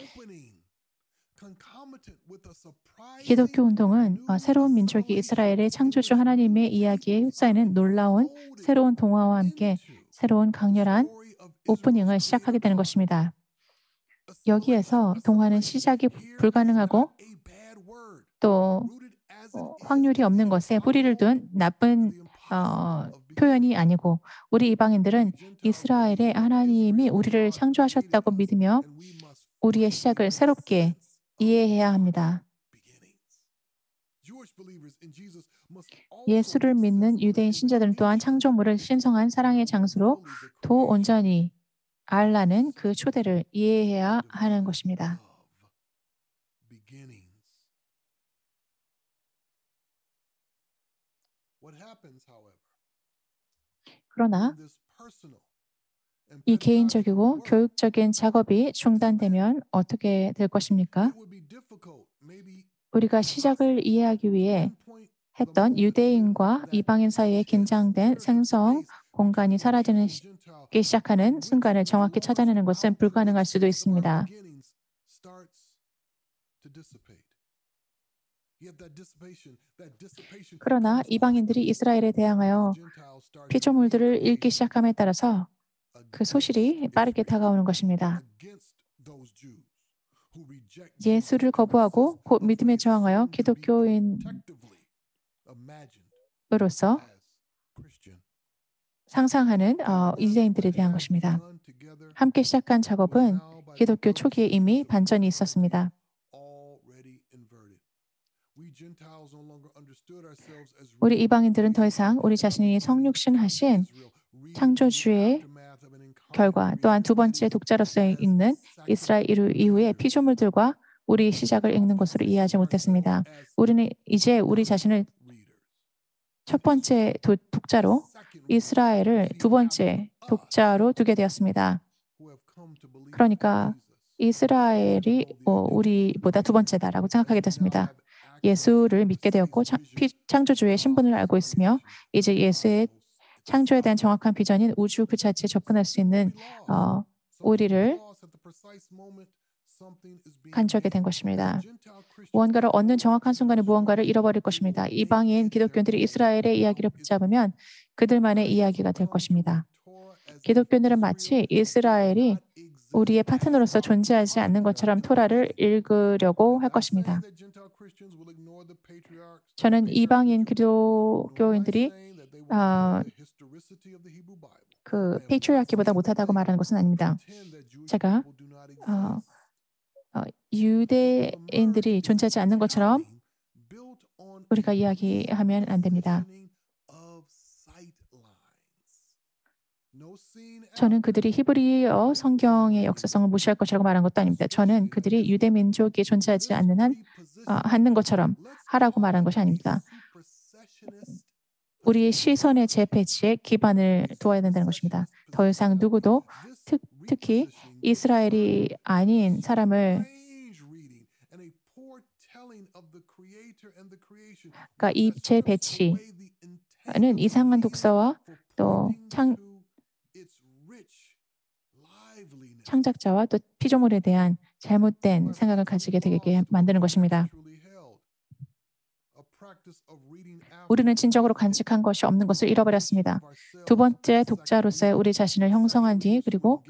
기독교 운동은 새로운 민족이 이스라엘의 창조주 하나님의 이야기에 휩싸이는 놀라운 새로운 동화와 함께 새로운 강렬한 오프닝을 시작하게 되는 것입니다. 여기에서 동화는 시작이 불가능하고 또 확률이 없는 것에 뿌리를 둔 나쁜 표현이 아니고 우리 이방인들은 이스라엘의 하나님이 우리를 창조하셨다고 믿으며 우리의 시작을 새롭게 이해해야 합니다. 예수를 믿는 유대인 신자들은 또한 창조물을 신성한 사랑의 장소로 더 온전히 알라는 그 초대를 이해해야 하는 것입니다. 그러나 이 개인적이고 교육적인 작업이 중단되면 어떻게 될 것입니까? 우리가 시작을 이해하기 위해 했던 유대인과 이방인 사이에 긴장된 생성 공간이 사라지기 시작하는 순간을 정확히 찾아내는 것은 불가능할 수도 있습니다. 그러나 이방인들이 이스라엘에 대항하여 피조물들을 읽기 시작함에 따라서 그 소실이 빠르게 다가오는 것입니다. 예수를 거부하고 곧 믿음에 저항하여 기독교인으로서 상상하는 이재인들에 대한 것입니다. 함께 시작한 작업은 기독교 초기에 이미 반전이 있었습니다. 우리 이방인들은 더 이상 우리 자신이 성육신하신 창조주의 결과, 또한 두 번째 독자로서 읽는 이스라엘 이후의 피조물들과 우리 시작을 읽는 것으로 이해하지 못했습니다. 우리는 이제 우리 자신을 첫 번째 독자로, 이스라엘을 두 번째 독자로 두게 되었습니다. 그러니까 이스라엘이 우리보다 두 번째다라고 생각하게 됐습니다. 예수를 믿게 되었고 창조주의 신분을 알고 있으며 이제 예수의 창조에 대한 정확한 비전인 우주 그 자체에 접근할 수 있는 우리를 간주하게 된 것입니다. 무언가를 얻는 정확한 순간에 무언가를 잃어버릴 것입니다. 이방인 기독교인들이 이스라엘의 이야기를 붙잡으면 그들만의 이야기가 될 것입니다. 기독교인들은 마치 이스라엘이 우리의 파트너로서 존재하지 않는 것처럼 토라를 읽으려고 할 것입니다. 저는 이방인 기독교인들이 그 페이트리아키보다 못하다고 말하는 것은 아닙니다. 제가 유대인들이 존재하지 않는 것처럼 우리가 이야기하면 안 됩니다. 저는 그들이 히브리어 성경의 역사성을 무시할 것이라고 말한 것도 아닙니다. 저는 그들이 유대 민족이 존재하지 않는 것처럼 하라고 말한 것이 아닙니다. 우리의 시선의 재배치에 기반을 두어야 된다는 것입니다. 더 이상 누구도 특히 이스라엘이 아닌 사람을 그러니까 이 재배치는 이상한 독서와 또 창작자와 또 피조물에 대한 잘못된 생각을 가지게 되게 만드는 것입니다. 우리는 진정으로 간직한 것이 없는 것을 잃어버렸습니다. 두 번째 독자로서의 우리 자신을 형성한 뒤 그리고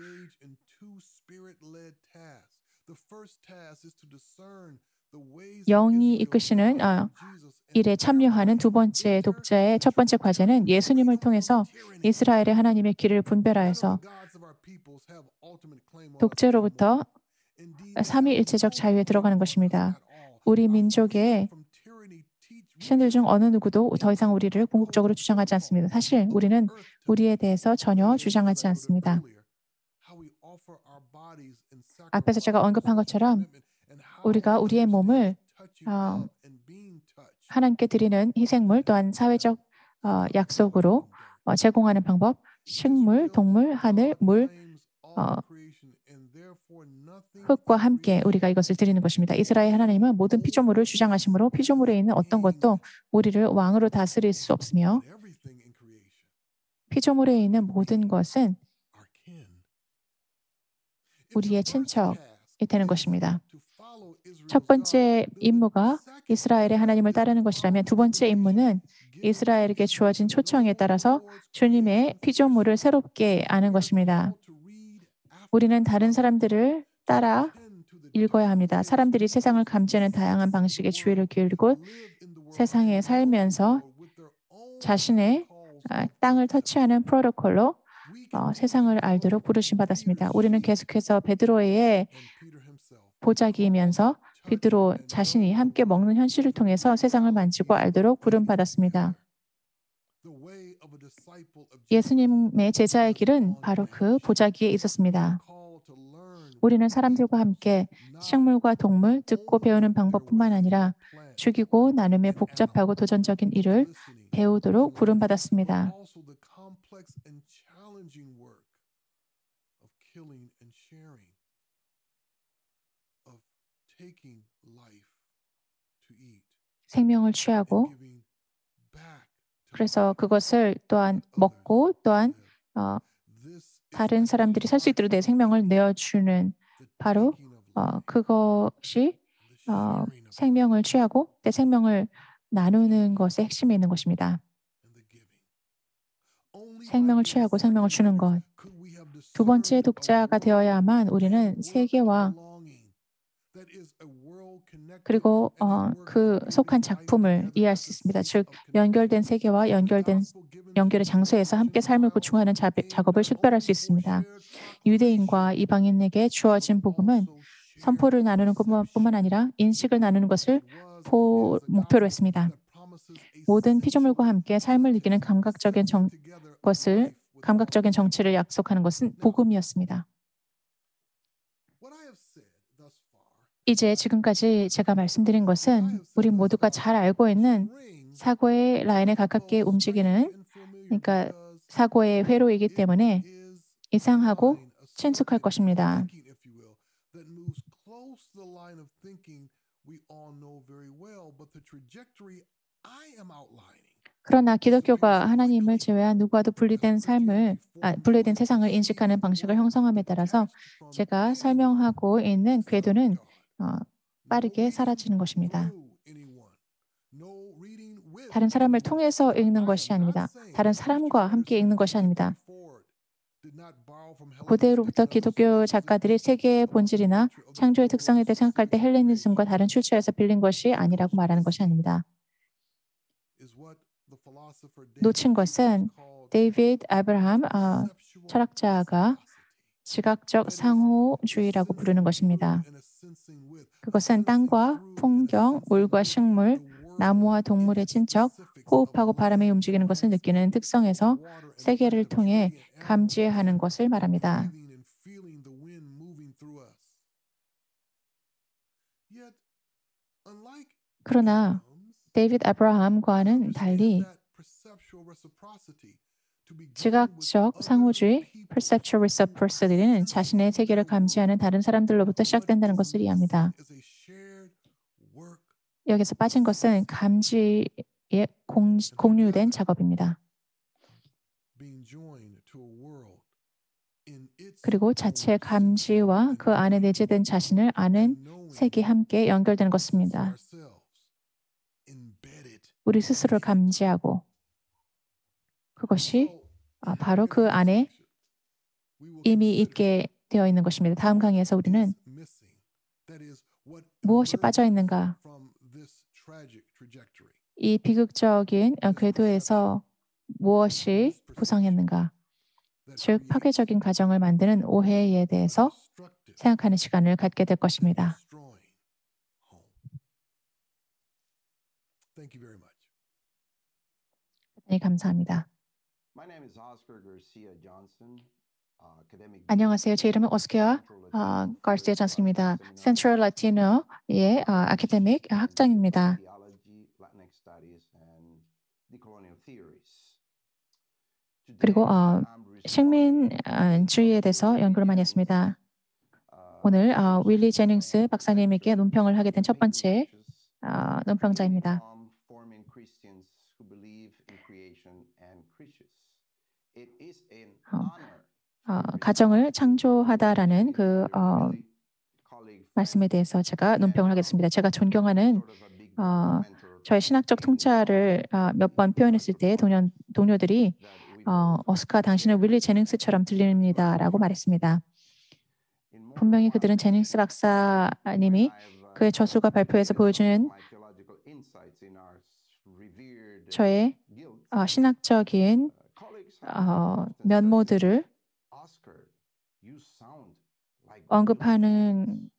영이 이끄시는 일에 참여하는 두 번째 독자의 첫 번째 과제는 예수님을 통해서 이스라엘의 하나님의 길을 분별하여서 독재로부터 삼위일체적 자유에 들어가는 것입니다. 우리 민족의 신들 중 어느 누구도 더 이상 우리를 궁극적으로 주장하지 않습니다. 사실 우리는 우리에 대해서 전혀 주장하지 않습니다. 앞에서 제가 언급한 것처럼 우리가 우리의 몸을 하나님께 드리는 희생물 또한 사회적 약속으로 제공하는 방법, 식물, 동물, 하늘, 물, 흙과 함께 우리가 이것을 드리는 것입니다. 이스라엘 하나님은 모든 피조물을 주장하시므로 피조물에 있는 어떤 것도 우리를 왕으로 다스릴 수 없으며 피조물에 있는 모든 것은 우리의 친척이 되는 것입니다. 첫 번째 임무가 이스라엘의 하나님을 따르는 것이라면 두 번째 임무는 이스라엘에게 주어진 초청에 따라서 주님의 피조물을 새롭게 아는 것입니다. 우리는 다른 사람들을 따라 읽어야 합니다. 사람들이 세상을 감지하는 다양한 방식의 주의를 기울이고 세상에 살면서 자신의 땅을 터치하는 프로토콜로 세상을 알도록 부르심받았습니다. 우리는 계속해서 베드로의 보자기이면서 베드로 자신이 함께 먹는 현실을 통해서 세상을 만지고 알도록 부름받았습니다. 예수님의 제자의 길은 바로 그 보자기에 있었습니다. 우리는 사람들과 함께 식물과 동물, 듣고 배우는 방법뿐만 아니라 죽이고 나눔의 복잡하고 도전적인 일을 배우도록 부름받았습니다. 생명을 취하고 그래서 그것을 또한 먹고 또한 다른 사람들이 살 수 있도록 내 생명을 내어주는 바로 그것이 생명을 취하고 내 생명을 나누는 것의 핵심에 있는 것입니다. 생명을 취하고 생명을 주는 것. 두 번째 독자가 되어야만 우리는 세계와 그리고 그 속한 작품을 이해할 수 있습니다. 즉 연결된 세계와 연결의 장소에서 함께 삶을 보충하는 작업을 식별할 수 있습니다. 유대인과 이방인에게 주어진 복음은 선포를 나누는 것뿐만 아니라 인식을 나누는 것을 목표로 했습니다. 모든 피조물과 함께 삶을 느끼는 감각적인 정치를 약속하는 것은 복음이었습니다. 이제 지금까지 제가 말씀드린 것은 우리 모두가 잘 알고 있는 사고의 라인에 가깝게 움직이는, 그러니까 사고의 회로이기 때문에 이상하고 친숙할 것입니다. 그러나 기독교가 하나님을 제외한 누구와도 분리된 세상을 인식하는 방식을 형성함에 따라서 제가 설명하고 있는 궤도는 빠르게 사라지는 것입니다. 다른 사람을 통해서 읽는 것이 아닙니다. 다른 사람과 함께 읽는 것이 아닙니다. 고대로부터 기독교 작가들이 세계의 본질이나 창조의 특성에 대해 생각할 때 헬레니즘과 다른 출처에서 빌린 것이 아니라고 말하는 것이 아닙니다. 놓친 것은 데이비드 아브라함 철학자가 지각적 상호주의라고 부르는 것입니다. 그것은 땅과 풍경, 물과 식물, 나무와 동물의 친척, 호흡하고 바람에 움직이는 것을 느끼는 특성에서 세계를 통해 감지하는 것을 말합니다. 그러나 데이비드 아브라함과는 달리 지각적 상호주의, perceptual reciprocity는 자신의 세계를 감지하는 다른 사람들로부터 시작된다는 것을 이해합니다. 여기서 빠진 것은 감지에 공유된 작업입니다. 그리고 자체의 감지와 그 안에 내재된 자신을 아는 세계에 함께 연결되는 것입니다. 우리 스스로를 감지하고 그것이 바로 그 안에 이미 있게 되어 있는 것입니다. 다음 강의에서 우리는 무엇이 빠져 있는가, 이 비극적인 궤도에서 무엇이 부상했는가, 즉 파괴적인 가정을 만드는 오해에 대해서 생각하는 시간을 갖게 될 것입니다. 네, 감사합니다. 안녕하세요. 제 이름은 오스케아 가르시아 존슨입니다. Central Latino의 아카데믹 학장입니다. 그리고 식민주의에 대해서 연구를 많이 했습니다. 오늘 윌리 제닝스 박사님에게 논평을 하게 된 첫 번째 논평자입니다. 가정을 창조하다라는 그 말씀에 대해서 제가 논평을 하겠습니다. 제가 존경하는 저의 신학적 통찰을 몇 번 표현했을 때 동료들이 오스카 당신은 윌리 제닝스처럼 들립니다라고 말했습니다. 분명히 그들은 제닝스 박사님이 그의 저술과 발표에서 보여주는 저의 신학적인 면모들을 언급하는,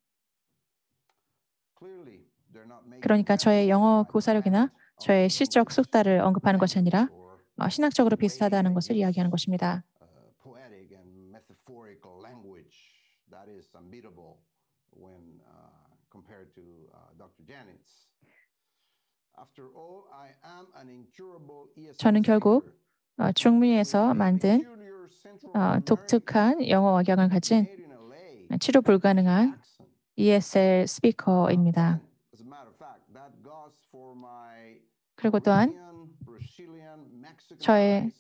그러니까 저의 영어 고사력이나 저의 시적 숙달을 언급하는 것이 아니라 신학적으로 비슷하다는 것을 이야기하는 것입니다. 저는 결국 중미에서 만든 독특한 영어 억양을 가진 치료 불가능한 ESL 스피커입니다. 그리고 또한 저의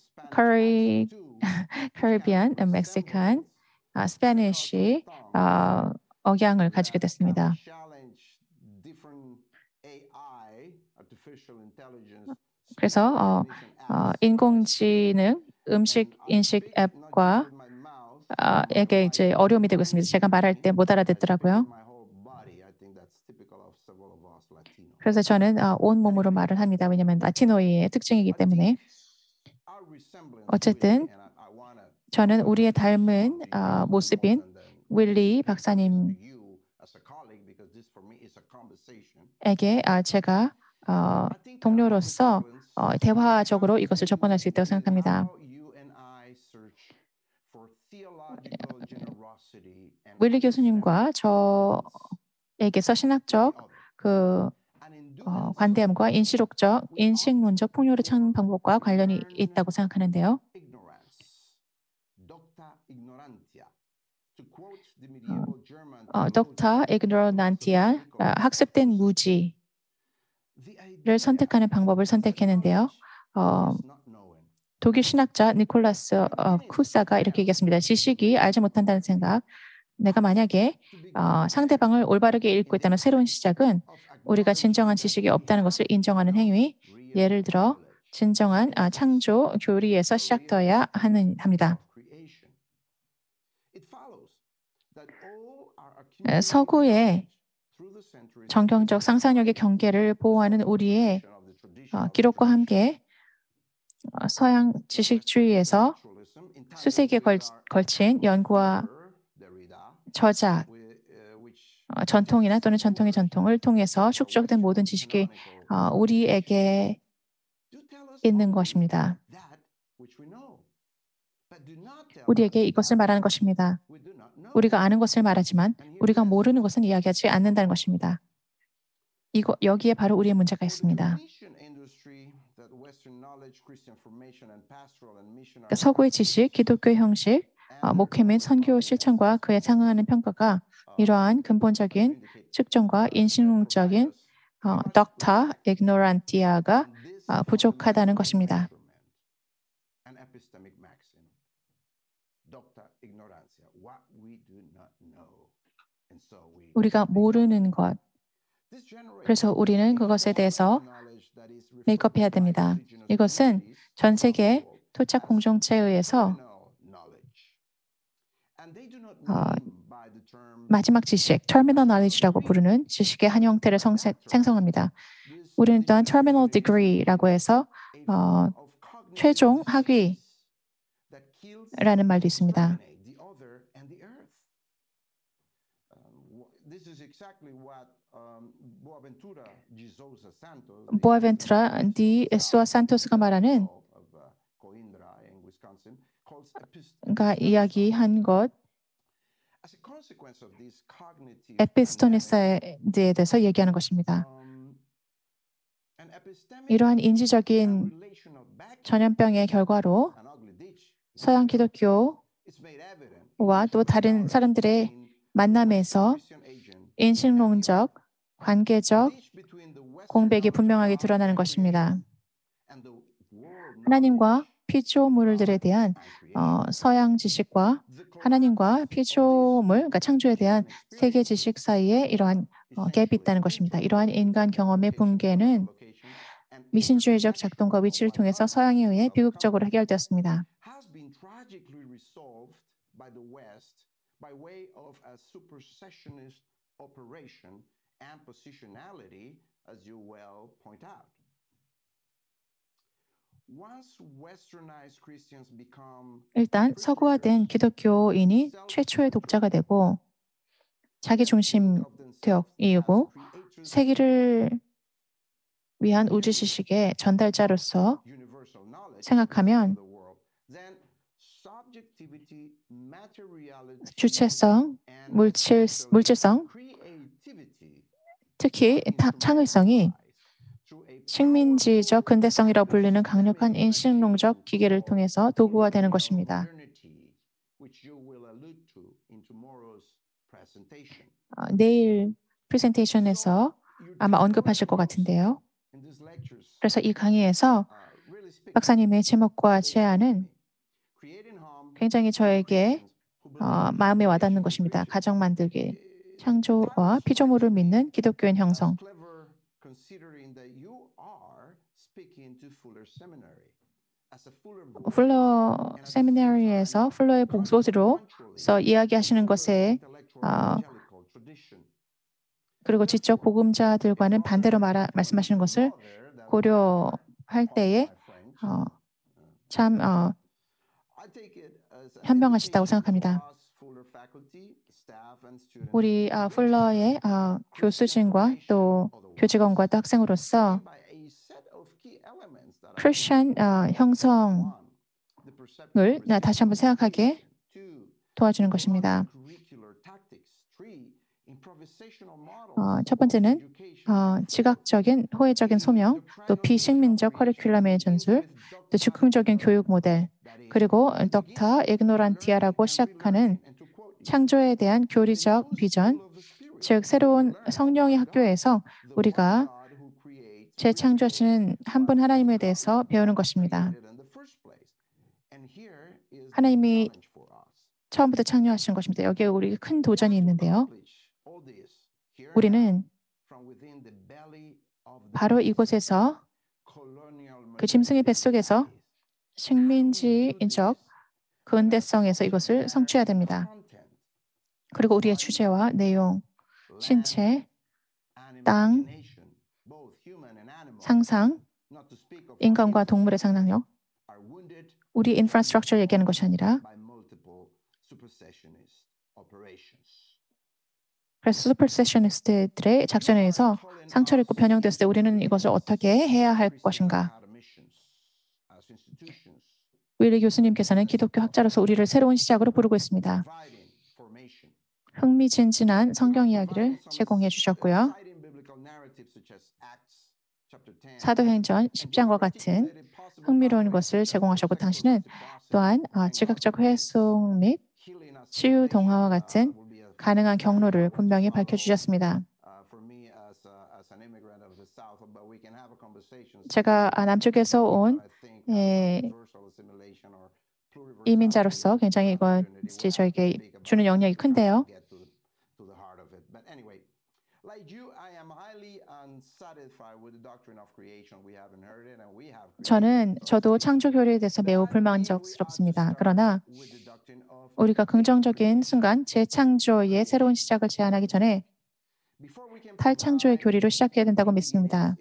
카리비안, 멕시칸, 스페니쉬 억양을 가지게 됐습니다. 그래서 인공지능 음식 인식 앱과 에게 이제 어려움이 되고 있습니다. 제가 말할 때 못 알아듣더라고요. 그래서 저는 온 몸으로 말을 합니다. 왜냐하면 라티노의 특징이기 때문에. 어쨌든 저는 우리의 닮은 모습인 윌리 박사님에게 제가 동료로서 대화적으로 이것을 접근할 수 있다고 생각합니다. 윌리 교수님과 저에게서 신학적 관대함과 인식론적 폭력을 찾는 방법과 관련이 있다고 생각하는데요. 덕타 ignorantia, 학습된 무지를 선택하는 방법을 선택했는데요. 독일 신학자 니콜라스 쿠사가 이렇게 얘기했습니다. 지식이 알지 못한다는 생각. 내가 만약에 상대방을 올바르게 읽고 있다면 새로운 시작은 우리가 진정한 지식이 없다는 것을 인정하는 행위, 예를 들어 진정한 창조 교리에서 시작되어야 합니다. 서구의 정경적 상상력의 경계를 보호하는 우리의 기록과 함께 서양 지식주의에서 수세기에 걸친 연구와 저작, 전통이나 또는 전통의 전통을 통해서 축적된 모든 지식이 우리에게 있는 것입니다. 우리에게 이것을 말하는 것입니다. 우리가 아는 것을 말하지만 우리가 모르는 것은 이야기하지 않는다는 것입니다. 여기에 바로 우리의 문제가 있습니다. 서구의 지식, 기독교의 형식, 목회 및 선교 실천과 그에 상응하는 평가가 이러한 근본적인 측정과 인식론적인 덕타 ignorantia가 부족하다는 것입니다. 우리가 모르는 것. 그래서 우리는 그것에 대해서 메이크업해야 됩니다. 이것은 전 세계 토착 공동체에 의해서 마지막 지식, terminal knowledge라고 부르는 지식의 한 형태를 생성합니다. 우리는 또한 terminal degree라고 해서 최종 학위라는 말도 있습니다. 보아벤투라 디 에수아 산토스가 말하는 이야기한 것 에피스토니스에 대해서 얘기하는 것입니다. 이러한 인지적인 전염병의 결과로 서양 기독교와 또 다른 사람들의 만남에서 인식론적, 관계적 공백이 분명하게 드러나는 것입니다. 하나님과 피조물들에 대한 서양 지식과 하나님과 피조물, 그러니까 창조에 대한 세계 지식 사이에 이러한 갭이 있다는 것입니다. 이러한 인간 경험의 붕괴는 미신주의적 작동과 위치를 통해서 서양에 의해 비극적으로 해결되었습니다. 일단 서구화된 기독교인이 최초의 독자가 되고 자기 중심되었고 세계를 위한 우주 지식의 전달자로서 생각하면 주체성, 물질성, 특히 창의성이 식민지적 근대성이라고 불리는 강력한 인식론적 기계를 통해서 도구화되는 것입니다. 내일 프레젠테이션에서 아마 언급하실 것 같은데요. 그래서 이 강의에서 박사님의 제목과 제안은 굉장히 저에게 마음에 와닿는 것입니다. 가정 만들기, 창조와 피조물을 믿는 기독교인 형성. 풀러 세미나리에서 풀러의 목소리로서 이야기하시는 것에 그리고 지적 복음자들과는 반대로 말씀하시는 것을 고려할 때에 참 현명하시다고 생각합니다. 우리 풀러의 교수진과 또 교직원과 또 학생으로서 크리스천 형성을 다시 한번 생각하게 도와주는 것입니다. 첫 번째는 지각적인 호혜적인 소명, 또 비식민적 커리큘럼의 전술, 또 즉흥적인 교육 모델, 그리고 덕타 ignorantia라고 시작하는 창조에 대한 교리적 비전, 즉 새로운 성령의 학교에서 우리가 재창조하시는 한 분 하나님에 대해서 배우는 것입니다. 하나님이 처음부터 창조하신 것입니다. 여기에 우리 큰 도전이 있는데요. 우리는 바로 이곳에서 그 짐승의 뱃속에서 식민지인적 근대성에서 이것을 성취해야 됩니다. 그리고 우리의 주제와 내용, 신체, 땅, 상상, 인간과 동물의 상상력, 우리 인프라스트럭처를 얘기하는 것이 아니라 그래서 슈퍼세셔니스트들의 작전에 의해서 상처를 입고 변형됐을 때 우리는 이것을 어떻게 해야 할 것인가? 윌리 교수님께서는 기독교 학자로서 우리를 새로운 시작으로 부르고 있습니다. 흥미진진한 성경 이야기를 제공해 주셨고요. 사도행전 10장과 같은 흥미로운 것을 제공하셨고 당신은 또한 지각적 회복 및 치유 동화와 같은 가능한 경로를 분명히 밝혀주셨습니다. 제가 남쪽에서 온 이민자로서 굉장히 이것이 저에게 주는 영향이 큰데요. 저도 창조 교리에 대해서 매우 불만족스럽습니다. 그러나 우리가 긍정적인 순간 재창조의 새로운 시작을 제안하기 전에 탈창조의 교리로 시작해야 된다고 믿습니다.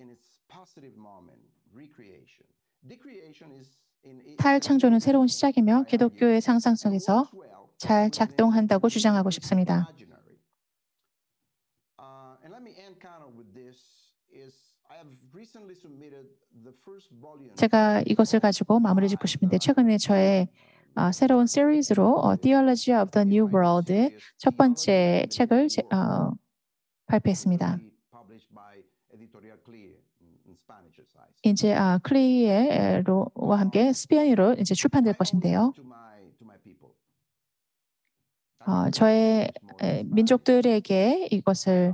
탈창조는 새로운 시작이며 기독교의 상상 속에서 잘 작동한다고 주장하고 싶습니다. 제가 이것을 가지고 마무리 짓고 싶은데 최근에 저의 새로운 시리즈로 Theology of the New World의 첫 번째 책을 발표했습니다. 이제 클리에로와 함께 스페인어로 이제 출판될 것인데요. 저의 민족들에게 이것을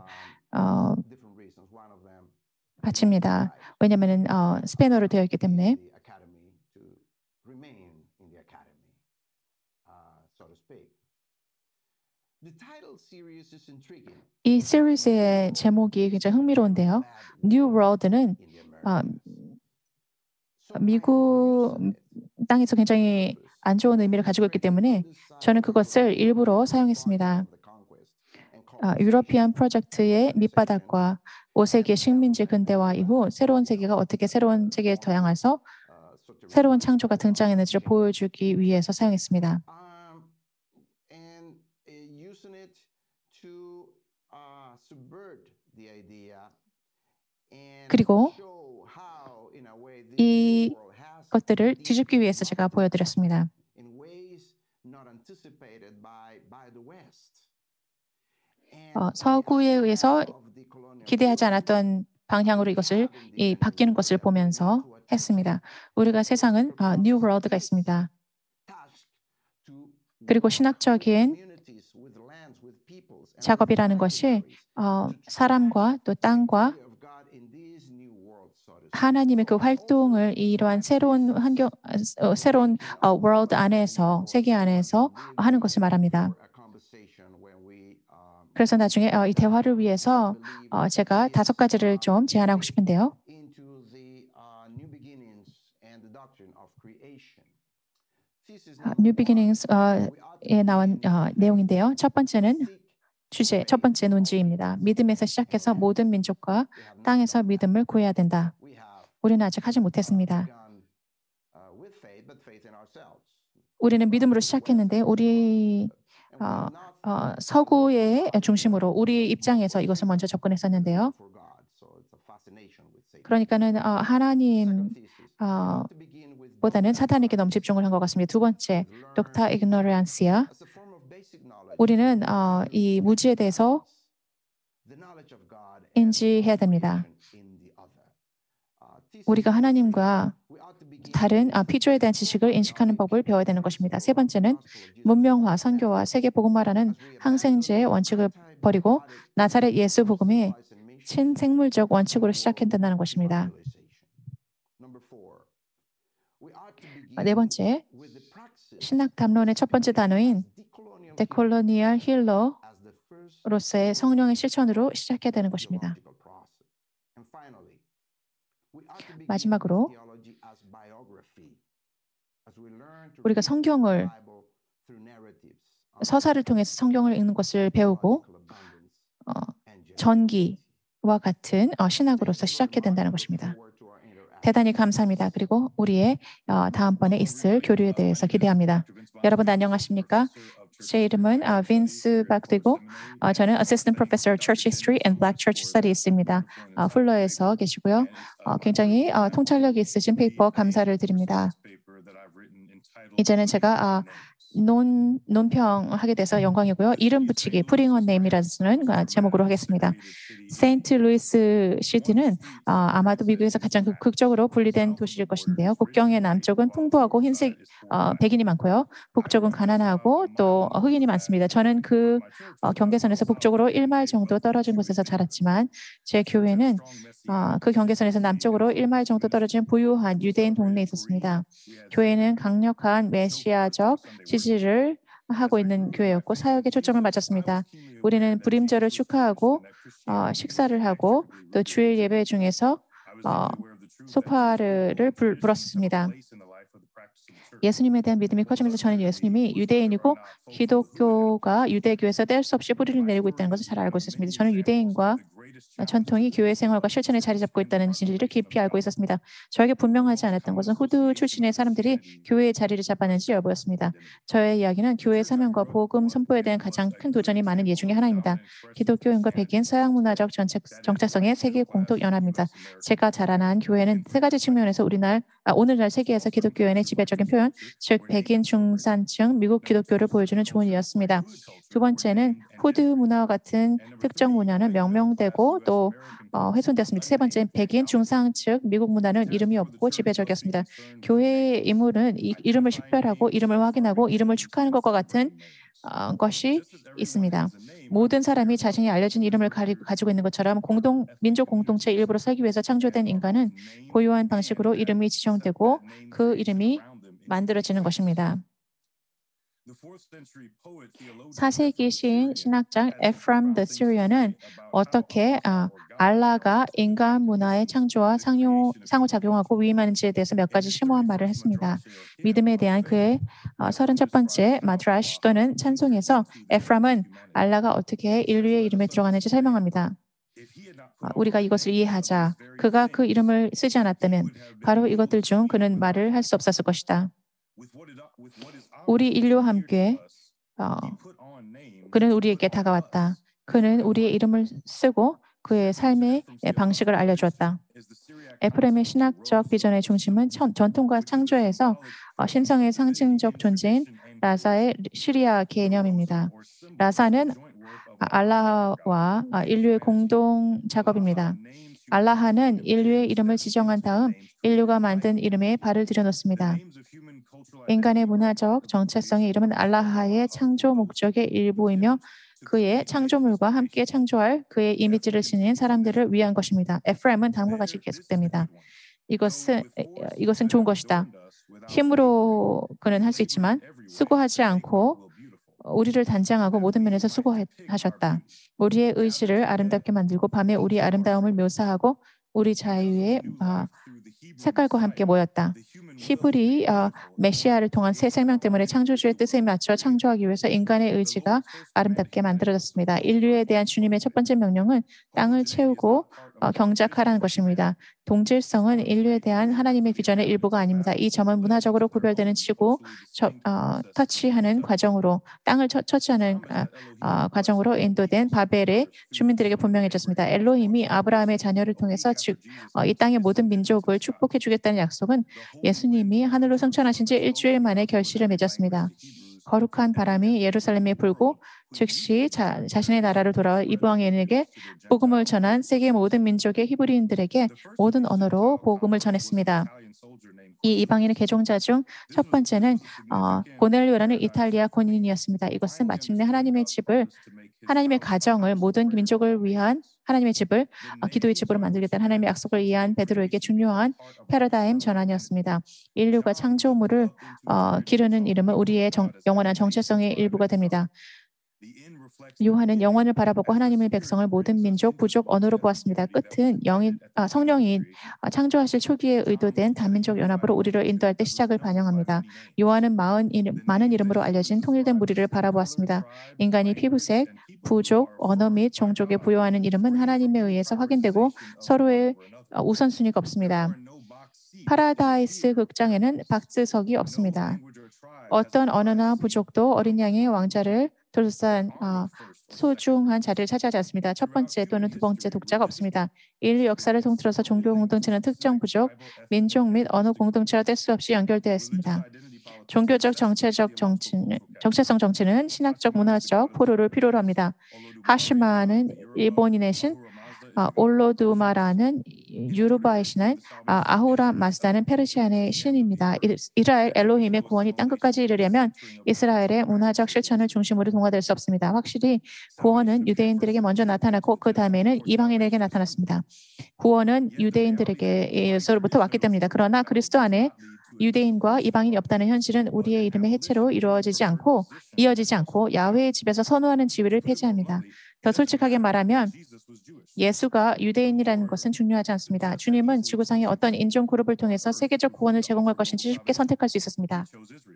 바칩니다. 왜냐하면 스페인어로 되어 있기 때문에. 이 시리즈의 제목이 굉장히 흥미로운데요. New World는 미국 땅에서 굉장히 안 좋은 의미를 가지고 있기 때문에 저는 그것을 일부러 사용했습니다. 유러피안 프로젝트의 밑바닥과 5세기의 식민지 근대화 이후 새로운 세계가 어떻게 새로운 세계에 도약해서 새로운 창조가 등장했는지를 보여주기 위해서 사용했습니다. 그리고 이 것들을 뒤집기 위해서 제가 보여드렸습니다. 서구에 의해서 기대하지 않았던 방향으로 이것을 바뀌는 것을 보면서 했습니다. 우리가 세상은 New World가 있습니다. 그리고 신학적인 작업이라는 것이 사람과 또 땅과 하나님의 그 활동을 이러한 새로운 환경, 새로운 world 안에서, 세계 안에서 하는 것을 말합니다. 그래서 나중에 이 대화를 위해서 제가 5가지를 좀 제안하고 싶은데요. New Beginnings에 나온 내용인데요. 첫 번째는 첫 번째 논지입니다. 믿음에서 시작해서 모든 민족과 땅에서 믿음을 구해야 된다. 우리는 아직 하지 못했습니다. 우리는 믿음으로 시작했는데 우리 서구의 중심으로 우리 입장에서 이것을 먼저 접근했었는데요. 그러니까는 하나님 보다는 사탄에게 너무 집중을 한 것 같습니다. 두 번째, docta ignorantia. 우리는 이 무지에 대해서 인지해야 됩니다. 우리가 하나님과 다른 피조에 대한 지식을 인식하는 법을 배워야 되는 것입니다. 세 번째는 문명화, 선교와 세계 복음화라는 항생제의 원칙을 버리고 나사렛 예수 복음의 친생물적 원칙으로 시작한다는 것입니다. 네 번째, 신학 담론의 첫 번째 단어인 데콜로니얼 힐러로서의 성령의 실천으로 시작해야 되는 것입니다. 마지막으로 우리가 성경을 서사를 통해서 성경을 읽는 것을 배우고 전기와 같은 신학으로서 시작해야 된다는 것입니다. 대단히 감사합니다. 그리고 우리의 다음번에 있을 교류에 대해서 기대합니다. 여러분 안녕하십니까? 제 이름은 빈스 박되고 저는 Assistant Professor Church History and Black Church Studies입니다. 훌러에서 계시고요. 굉장히 통찰력이 있으신 페이퍼 감사를 드립니다. 이제는 제가 논평하게 돼서 영광이고요. 이름 붙이기, Putting on Name이라는 제목으로 하겠습니다. 세인트 루이스 시티는 아마도 미국에서 가장 극적으로 분리된 도시일 것인데요. 국경의 남쪽은 풍부하고 흰색 백인이 많고요. 북쪽은 가난하고 또 흑인이 많습니다. 저는 그 경계선에서 북쪽으로 1마일 정도 떨어진 곳에서 자랐지만 제 교회는 그 경계선에서 남쪽으로 1마일 정도 떨어진 부유한 유대인 동네에 있었습니다. 교회는 강력한 메시아적 지지를 하고 있는 교회였고 사역에 초점을 맞췄습니다. 우리는 불임절을 축하하고 식사를 하고 또 주일 예배 중에서 소파를 불었습니다. 예수님에 대한 믿음이 커지면서 저는 예수님이 유대인이고 기독교가 유대교에서 뗄 수 없이 뿌리를 내리고 있다는 것을 잘 알고 있었습니다. 저는 유대인과 전통이 교회 생활과 실천에 자리 잡고 있다는 진리를 깊이 알고 있었습니다. 저에게 분명하지 않았던 것은 후드 출신의 사람들이 교회의 자리를 잡았는지 여부였습니다. 저의 이야기는 교회의 사명과 복음 선포에 대한 가장 큰 도전이 많은 예 중에 하나입니다. 기독교인과 백인, 서양 문화적 정체성의 세계 공통 연합입니다. 제가 자라난 교회는 세 가지 측면에서 오늘날 세계에서 기독교인의 지배적인 표현, 즉 백인 중산층 미국 기독교를 보여주는 좋은 예였습니다. 두 번째는 후드 문화와 같은 특정 문화는 명명되고 또 훼손되었습니다. 세 번째, 백인 중상층 미국 문화는 이름이 없고 지배적이었습니다. 교회의 임무는 이름을 식별하고 이름을 확인하고 이름을 축하하는 것과 같은 것이 있습니다. 모든 사람이 자신이 알려진 이름을 가지고 있는 것처럼 민족 공동체 일부로 살기 위해서 창조된 인간은 고유한 방식으로 이름이 지정되고 그 이름이 만들어지는 것입니다. 4세기 시인 신학자 에프람 더 시리언은 어떻게 알라가 인간 문화의 창조와 상호작용하고 위임하는지에 대해서 몇 가지 심오한 말을 했습니다. 믿음에 대한 그의 31번째 마드라시 또는 찬송에서 에프람은 알라가 어떻게 인류의 이름에 들어가는지 설명합니다. 우리가 이것을 이해하자. 그가 그 이름을 쓰지 않았다면 바로 이것들 중 그는 말을 할 수 없었을 것이다. 우리 인류와 함께 그는 우리에게 다가왔다. 그는 우리의 이름을 쓰고 그의 삶의 방식을 알려주었다. 에프렘의 신학적 비전의 중심은 전통과 창조에서 신성의 상징적 존재인 라사의 시리아 개념입니다. 라사는 알라하와 인류의 공동 작업입니다. 알라하는 인류의 이름을 지정한 다음 인류가 만든 이름에 발을 들여놓습니다. 인간의 문화적 정체성의 이름은 알라하의 창조 목적의 일부이며 그의 창조물과 함께 창조할 그의 이미지를 지닌 사람들을 위한 것입니다. 에프렘은 다음과 같이 계속됩니다. 이것은 좋은 것이다. 힘으로 그는 할 수 있지만 수고하지 않고 우리를 단장하고 모든 면에서 수고하셨다. 우리의 의지를 아름답게 만들고 밤에 우리의 아름다움을 묘사하고 우리 자유의 색깔과 함께 모였다. 히브리 메시아를 통한 새 생명 때문에 창조주의 뜻에 맞춰 창조하기 위해서 인간의 의지가 아름답게 만들어졌습니다. 인류에 대한 주님의 첫 번째 명령은 땅을 채우고 경작하라는 것입니다. 동질성은 인류에 대한 하나님의 비전의 일부가 아닙니다. 이 점은 문화적으로 구별되는 치고 터치하는 과정으로 땅을 처치하는 과정으로 인도된 바벨의 주민들에게 분명해졌습니다. 엘로힘이 아브라함의 자녀를 통해서 즉 이 땅의 모든 민족을 축복해 주겠다는 약속은 예수님이 하늘로 승천하신 지 일주일 만에 결실을 맺었습니다. 거룩한 바람이 예루살렘에 불고 즉시 자신의 나라로 돌아와 이방인에게 복음을 전한 세계 모든 민족의 히브리인들에게 모든 언어로 복음을 전했습니다. 이 이방인의 개종자 중 첫 번째는 고넬료라는 이탈리아 군인이었습니다. 이것은 마침내 하나님의 가정을 모든 민족을 위한 하나님의 집을 기도의 집으로 만들겠다는 하나님의 약속을 이해한 베드로에게 중요한 패러다임 전환이었습니다. 인류가 창조물을 기르는 이름은 우리의 영원한 정체성의 일부가 됩니다. 요한은 영원을 바라보고 하나님의 백성을 모든 민족, 부족, 언어로 보았습니다. 끝은 성령이 창조하실 초기에 의도된 다민족 연합으로 우리를 인도할 때 시작을 반영합니다. 요한은 많은 이름으로 알려진 통일된 무리를 바라보았습니다. 인간이 피부색, 부족, 언어 및 종족에 부여하는 이름은 하나님에 의해서 확인되고 서로의 우선순위가 없습니다. 파라다이스 극장에는 박스석이 없습니다. 어떤 언어나 부족도 어린 양의 왕자를 둘러싼 소중한 자리를 차지하지 않습니다. 첫 번째 또는 두 번째 독자가 없습니다. 인류 역사를 통틀어서 종교 공동체는 특정 부족, 민족 및 언어 공동체와 뗄 수 없이 연결되어 있습니다. 종교적 정체성 정치는 신학적 문화적 포로를 필요로 합니다. 하시마는 일본인의 신, 올로두마라는 유르바의 신은 아후라 마스다는 페르시안의 신입니다. 이스라엘 엘로힘의 구원이 땅끝까지 이르려면 이스라엘의 문화적 실천을 중심으로 동화될 수 없습니다. 확실히 구원은 유대인들에게 먼저 나타났고 그 다음에는 이방인에게 나타났습니다. 구원은 유대인들에게서부터 왔기 때문입니다. 그러나 그리스도 안에 유대인과 이방인이 없다는 현실은 우리의 이름의 해체로 이어지지 않고 야훼의 집에서 선호하는 지위를 폐지합니다. 더 솔직하게 말하면 예수가 유대인이라는 것은 중요하지 않습니다. 주님은 지구상의 어떤 인종 그룹을 통해서 세계적 구원을 제공할 것인지 쉽게 선택할 수 있었습니다.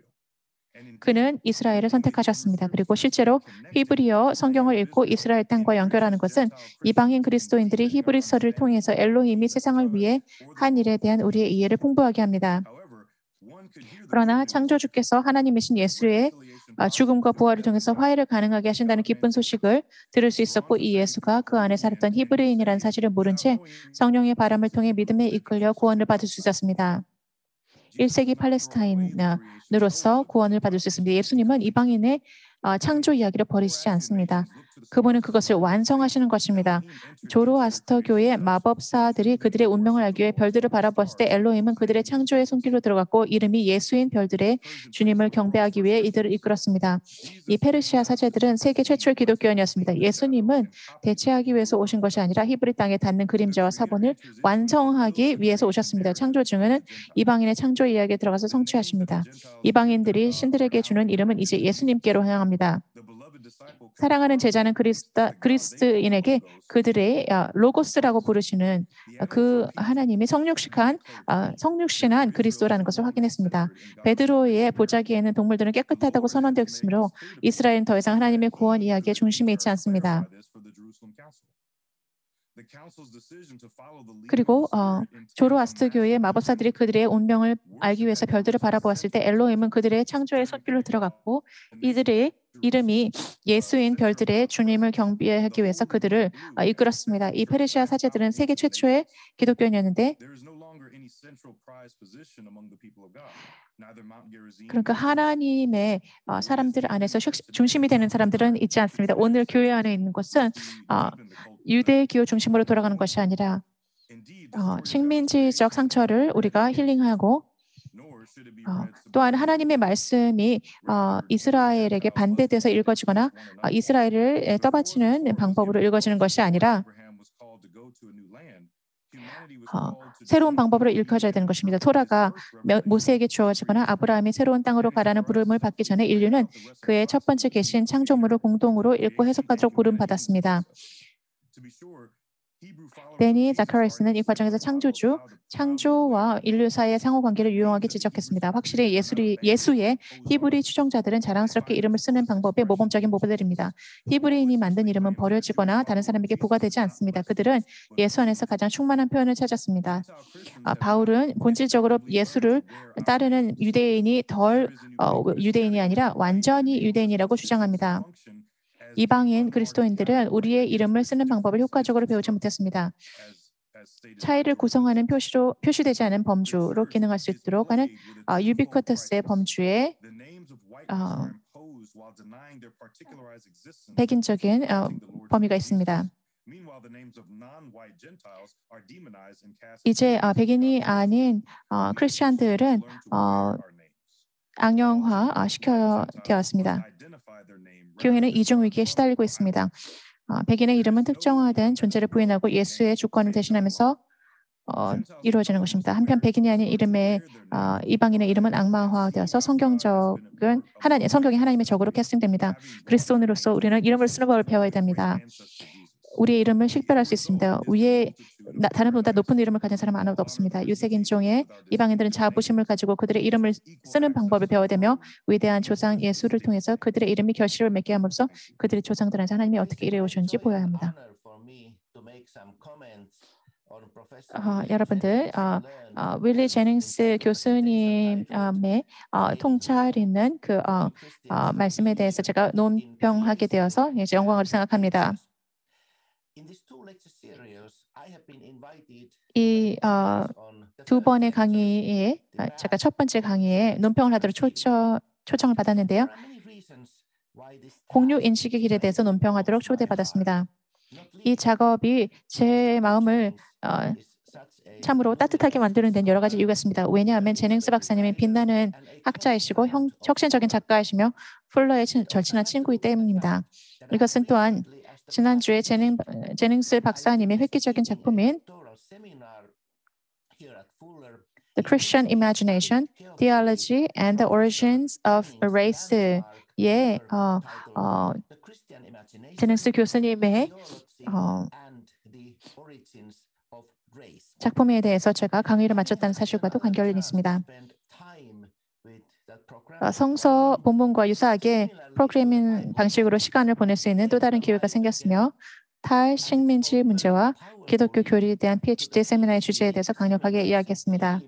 그는 이스라엘을 선택하셨습니다. 그리고 실제로 히브리어 성경을 읽고 이스라엘 땅과 연결하는 것은 이방인 그리스도인들이 히브리서를 통해서 엘로힘이 세상을 위해 한 일에 대한 우리의 이해를 풍부하게 합니다. 그러나 창조주께서 하나님이신 예수의 죽음과 부활을 통해서 화해를 가능하게 하신다는 기쁜 소식을 들을 수 있었고 이 예수가 그 안에 살았던 히브리인이라는 사실을 모른 채 성령의 바람을 통해 믿음에 이끌려 구원을 받을 수 있었습니다. 1세기 팔레스타인으로서 구원을 받을 수 있습니다. 예수님은 이방인의 창조 이야기를 버리시지 않습니다. 그분은 그것을 완성하시는 것입니다. 조로아스터교의 마법사들이 그들의 운명을 알기 위해 별들을 바라보았을 때 엘로힘은 그들의 창조의 손길로 들어갔고 이름이 예수인 별들의 주님을 경배하기 위해 이들을 이끌었습니다. 이 페르시아 사제들은 세계 최초의 기독교인이었습니다. 예수님은 대체하기 위해서 오신 것이 아니라 히브리 땅에 닿는 그림자와 사본을 완성하기 위해서 오셨습니다. 창조주는 이방인의 창조 이야기에 들어가서 성취하십니다. 이방인들이 신들에게 주는 이름은 이제 예수님께로 향합니다. 사랑하는 제자는 그리스도인에게 그들의 로고스라고 부르시는 그 하나님이 성육신한 그리스도라는 것을 확인했습니다. 베드로의 보자기에는 동물들은 깨끗하다고 선언되었으므로 이스라엘은 더 이상 하나님의 구원 이야기의 중심에 있지 않습니다. 그리고 조로아스터교의 마법사들이 그들의 운명을 알기 위해서 별들을 바라보았을 때 엘로힘은 그들의 창조의 손길로 들어갔고 이들의 이름이 예수인 별들의 주님을 경배하기 위해서 그들을 이끌었습니다. 이 페르시아 사제들은 세계 최초의 기독교인이었는데 그러니까 하나님의 사람들 안에서 중심이 되는 사람들은 있지 않습니다. 오늘 교회 안에 있는 것은 유대교 중심으로 돌아가는 것이 아니라 식민지적 상처를 우리가 힐링하고 또한 하나님의 말씀이 이스라엘에게 반대돼서 읽어지거나 이스라엘을 떠받치는 방법으로 읽어지는 것이 아니라 새로운 방법으로 읽혀져야 되는 것입니다. 토라가 모세에게 주어지거나 아브라함이 새로운 땅으로 가라는 부름을 받기 전에 인류는 그의 첫 번째 계신 창조물을 공동으로 읽고 해석하도록 부름받았습니다. 베니 자카리스는 이 과정에서 창조와 인류 사이의 상호관계를 유용하게 지적했습니다. 확실히 예수의 히브리 추종자들은 자랑스럽게 이름을 쓰는 방법의 모범적인 모델입니다. 히브리인이 만든 이름은 버려지거나 다른 사람에게 부과되지 않습니다. 그들은 예수 안에서 가장 충만한 표현을 찾았습니다. 바울은 본질적으로 예수를 따르는 유대인이 덜 유대인이 아니라 완전히 유대인이라고 주장합니다. 이방인 그리스도인들은 우리의 이름을 쓰는 방법을 효과적으로 배우지 못했습니다. 차이를 구성하는 표시되지 않은 범주로 기능할 수 있도록 하는 유비쿼터스의 범주에 백인적인 범위가 있습니다. 이제 백인이 아닌 크리스찬들은 악령화 시켜되었습니다. 교회는 이중 위기에 시달리고 있습니다. 백인의 이름은 특정화된 존재를 부인하고 예수의 주권을 대신하면서 이루어지는 것입니다. 한편 백인이 아닌 이방인의 이름은 악마화되어서 성경이 하나님의 적으로 캐스팅됩니다. 그리스도인으로서 우리는 이름을 쓰는 법을 배워야 됩니다. 우리의 이름을 식별할 수 있습니다. 다른 보다 높은 이름을 가진 사람은 아무도 없습니다. 유색인종의 이방인들은 자부심을 가지고 그들의 이름을 쓰는 방법을 배워야 되며 위대한 조상 예수를 통해서 그들의 이름이 결실을 맺게 함으로써 그들의 조상들한테 하나님이 어떻게 일해 오셨는지 보여야 합니다. 여러분들, 윌리 제닝스 교수님의 통찰 있는 그 말씀에 대해서 제가 논평하게 되어서 이제 영광으로 생각합니다. 이 두 번의 강의에 제가 첫 번째 강의에 논평을 하도록 초청을 받았는데요. 공유 인식의 길에 대해서 논평하도록 초대받았습니다. 이 작업이 제 마음을 참으로 따뜻하게 만드는 데는 여러 가지 이유가 있습니다. 왜냐하면 제닝스 박사님은 빛나는 학자이시고 혁신적인 작가이시며 풀러의 절친한 친구이기 때문입니다. 이것은 또한 지난주에 제닝스 박사님의 획기적인 작품인 The Christian Imagination, Theology and the Origins of Race의 제닝스 교수님의 작품에 대해서 제가 강의를 마쳤다는 사실과도 관계가 있습니다. 성서 본문과 유사하게 프로그래밍 방식으로 시간을 보낼 수 있는 또 다른 기회가 생겼으며 탈식민지 문제와 기독교 교리에 대한 PhD 세미나의 주제에 대해서 강력하게 이야기했습니다.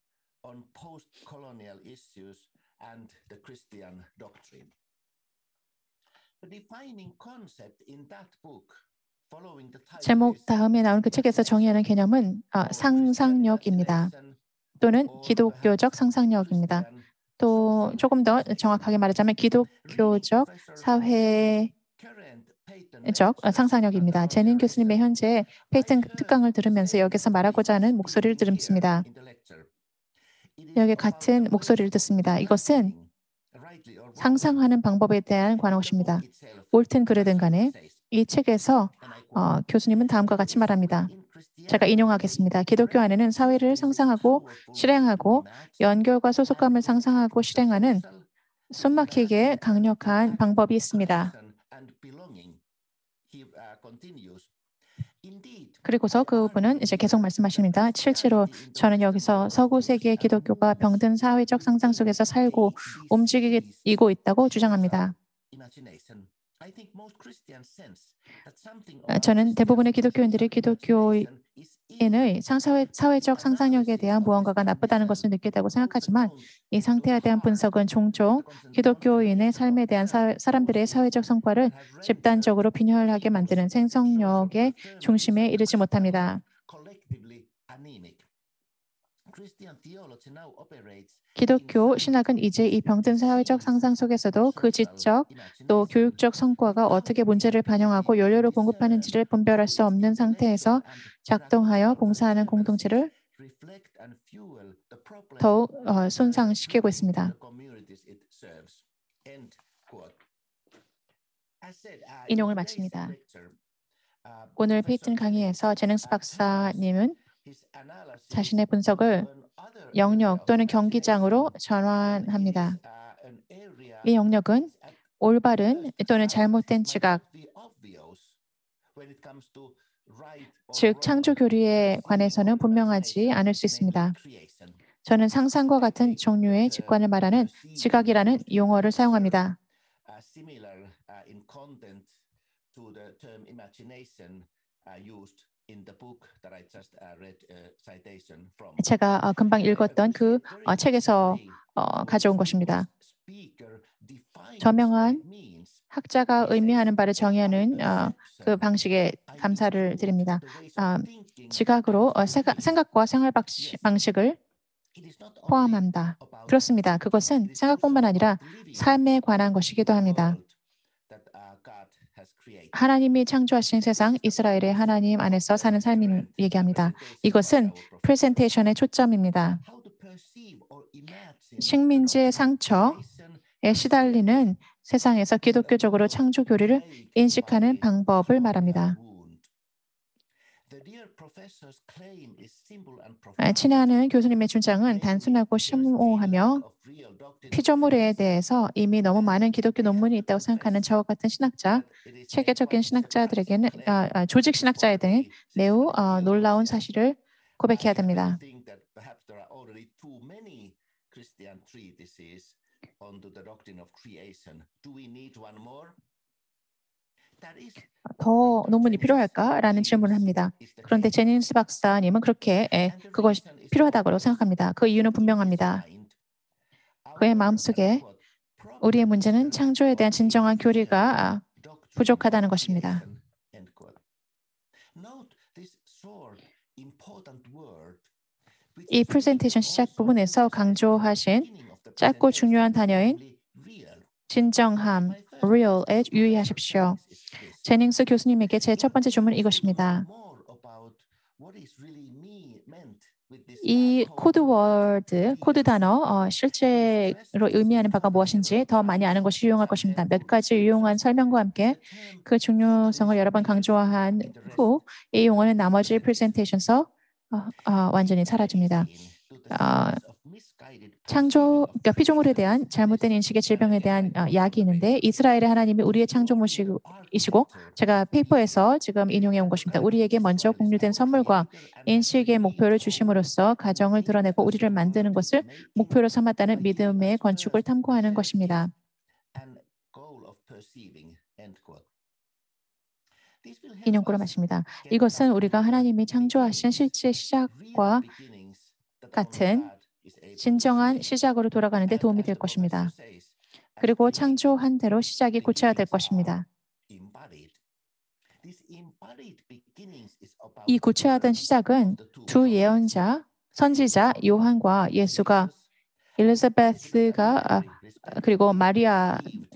제목 다음에 나온 그 책에서 정의하는 개념은 상상력입니다. 또는 기독교적 상상력입니다. 또 조금 더 정확하게 말하자면 기독교적 사회적 상상력입니다. 제닝 교수님의 현재 페이튼 특강을 들으면서 여기서 말하고자 하는 목소리를 들었습니다. 여기 같은 목소리를 듣습니다. 이것은 상상하는 방법에 대한 관것입니다. 옳든 그르든 간에 이 책에서 교수님은 다음과 같이 말합니다. 제가 인용하겠습니다. 기독교 안에는 사회를 상상하고 실행하고 연결과 소속감을 상상하고 실행하는 숨막히게 강력한 방법이 있습니다. 그리고서 그분은 이제 계속 말씀하십니다. 실제로 저는 여기서 서구 세계의 기독교가 병든 사회적 상상 속에서 살고 움직이고 있다고 주장합니다. 저는 대부분의 기독교인들이 기독교인의 사회적 상상력에 대한 무언가가 나쁘다는 것을 느꼈다고 생각하지만 이 상태에 대한 분석은 종종 기독교인의 삶에 대한 사람들의 사회적 성과를 집단적으로 빈혈하게 만드는 생성력의 중심에 이르지 못합니다. 기독교 신학은 이제 이 병든 사회적 상상 속에서도 그 지적 또 교육적 성과가 어떻게 문제를 반영하고 연료를 공급하는지를 분별할 수 없는 상태에서 작동하여 봉사하는 공동체를 더욱 손상시키고 있습니다. 인용을 마칩니다. 오늘 페이튼 강의에서 제닝스 박사님은 자신의 분석을 영역 또는 경기장으로 전환합니다. 이 영역은 올바른 또는 잘못된 지각, 즉 창조 교리에 관해서는 분명하지 않을 수 있습니다. 저는 상상과 같은 종류의 직관을 말하는 지각이라는 용어를 사용합니다. 제가 금방 읽었던 그 책에서 가져온 것입니다. 저명한 학자가 의미하는 바를 정의하는 그 방식에 감사를 드립니다. 지각으로 생각과 생활 방식을 포함한다. 그렇습니다. 그것은 생각뿐만 아니라 삶에 관한 것이기도 합니다. 하나님이 창조하신 세상, 이스라엘의 하나님 안에서 사는 삶을 얘기합니다. 이것은 프레젠테이션의 초점입니다. 식민지의 상처에 시달리는 세상에서 기독교적으로 창조 교리를 인식하는 방법을 말합니다. 친애하는 교수님의 주장은 단순하고 심오하며 피조물에 대해서 이미 너무 많은 기독교 논문이 있다고 생각하는 저와 같은 신학자, 체계적인 신학자들에게는 조직 신학자에게는 매우 놀라운 사실을 고백해야 됩니다. 더 논문이 필요할까라는 질문을 합니다. 그런데 제니스 박사님은 그렇게 그것이 필요하다고 생각합니다. 그 이유는 분명합니다. 그의 마음속에 우리의 문제는 창조에 대한 진정한 교리가 부족하다는 것입니다. 이 프레젠테이션 시작 부분에서 강조하신 짧고 중요한 단어인 진정함, real에 유의하십시오. 제닝스 교수님에게 제 첫 번째 주문은 이것입니다. 이 코드 단어, 실제로 의미하는 바가 무엇인지 더 많이 아는 것이 유용할 것입니다. 몇 가지 유용한 설명과 함께 그 중요성을 여러 번 강조한 후 이 용어는 나머지 프레젠테이션에서 완전히 사라집니다. 그러니까 피조물에 대한 잘못된 인식의 질병에 대한 약이 있는데 이스라엘의 하나님이 우리의 창조물이시고 제가 페이퍼에서 지금 인용해 온 것입니다. 우리에게 먼저 공유된 선물과 인식의 목표를 주심으로써 가정을 드러내고 우리를 만드는 것을 목표로 삼았다는 믿음의 건축을 탐구하는 것입니다. 인용구로 마칩니다. 이것은 우리가 하나님이 창조하신 실제 시작과 같은 진정한 시작으로 돌아가는 데 도움이 될 것입니다. 그리고 창조한 대로 시작이 구체화될 것입니다. 이 구체화된 시작은 두 예언자, 선지자 요한과 예수가 엘리자베스가 그리고 마리아가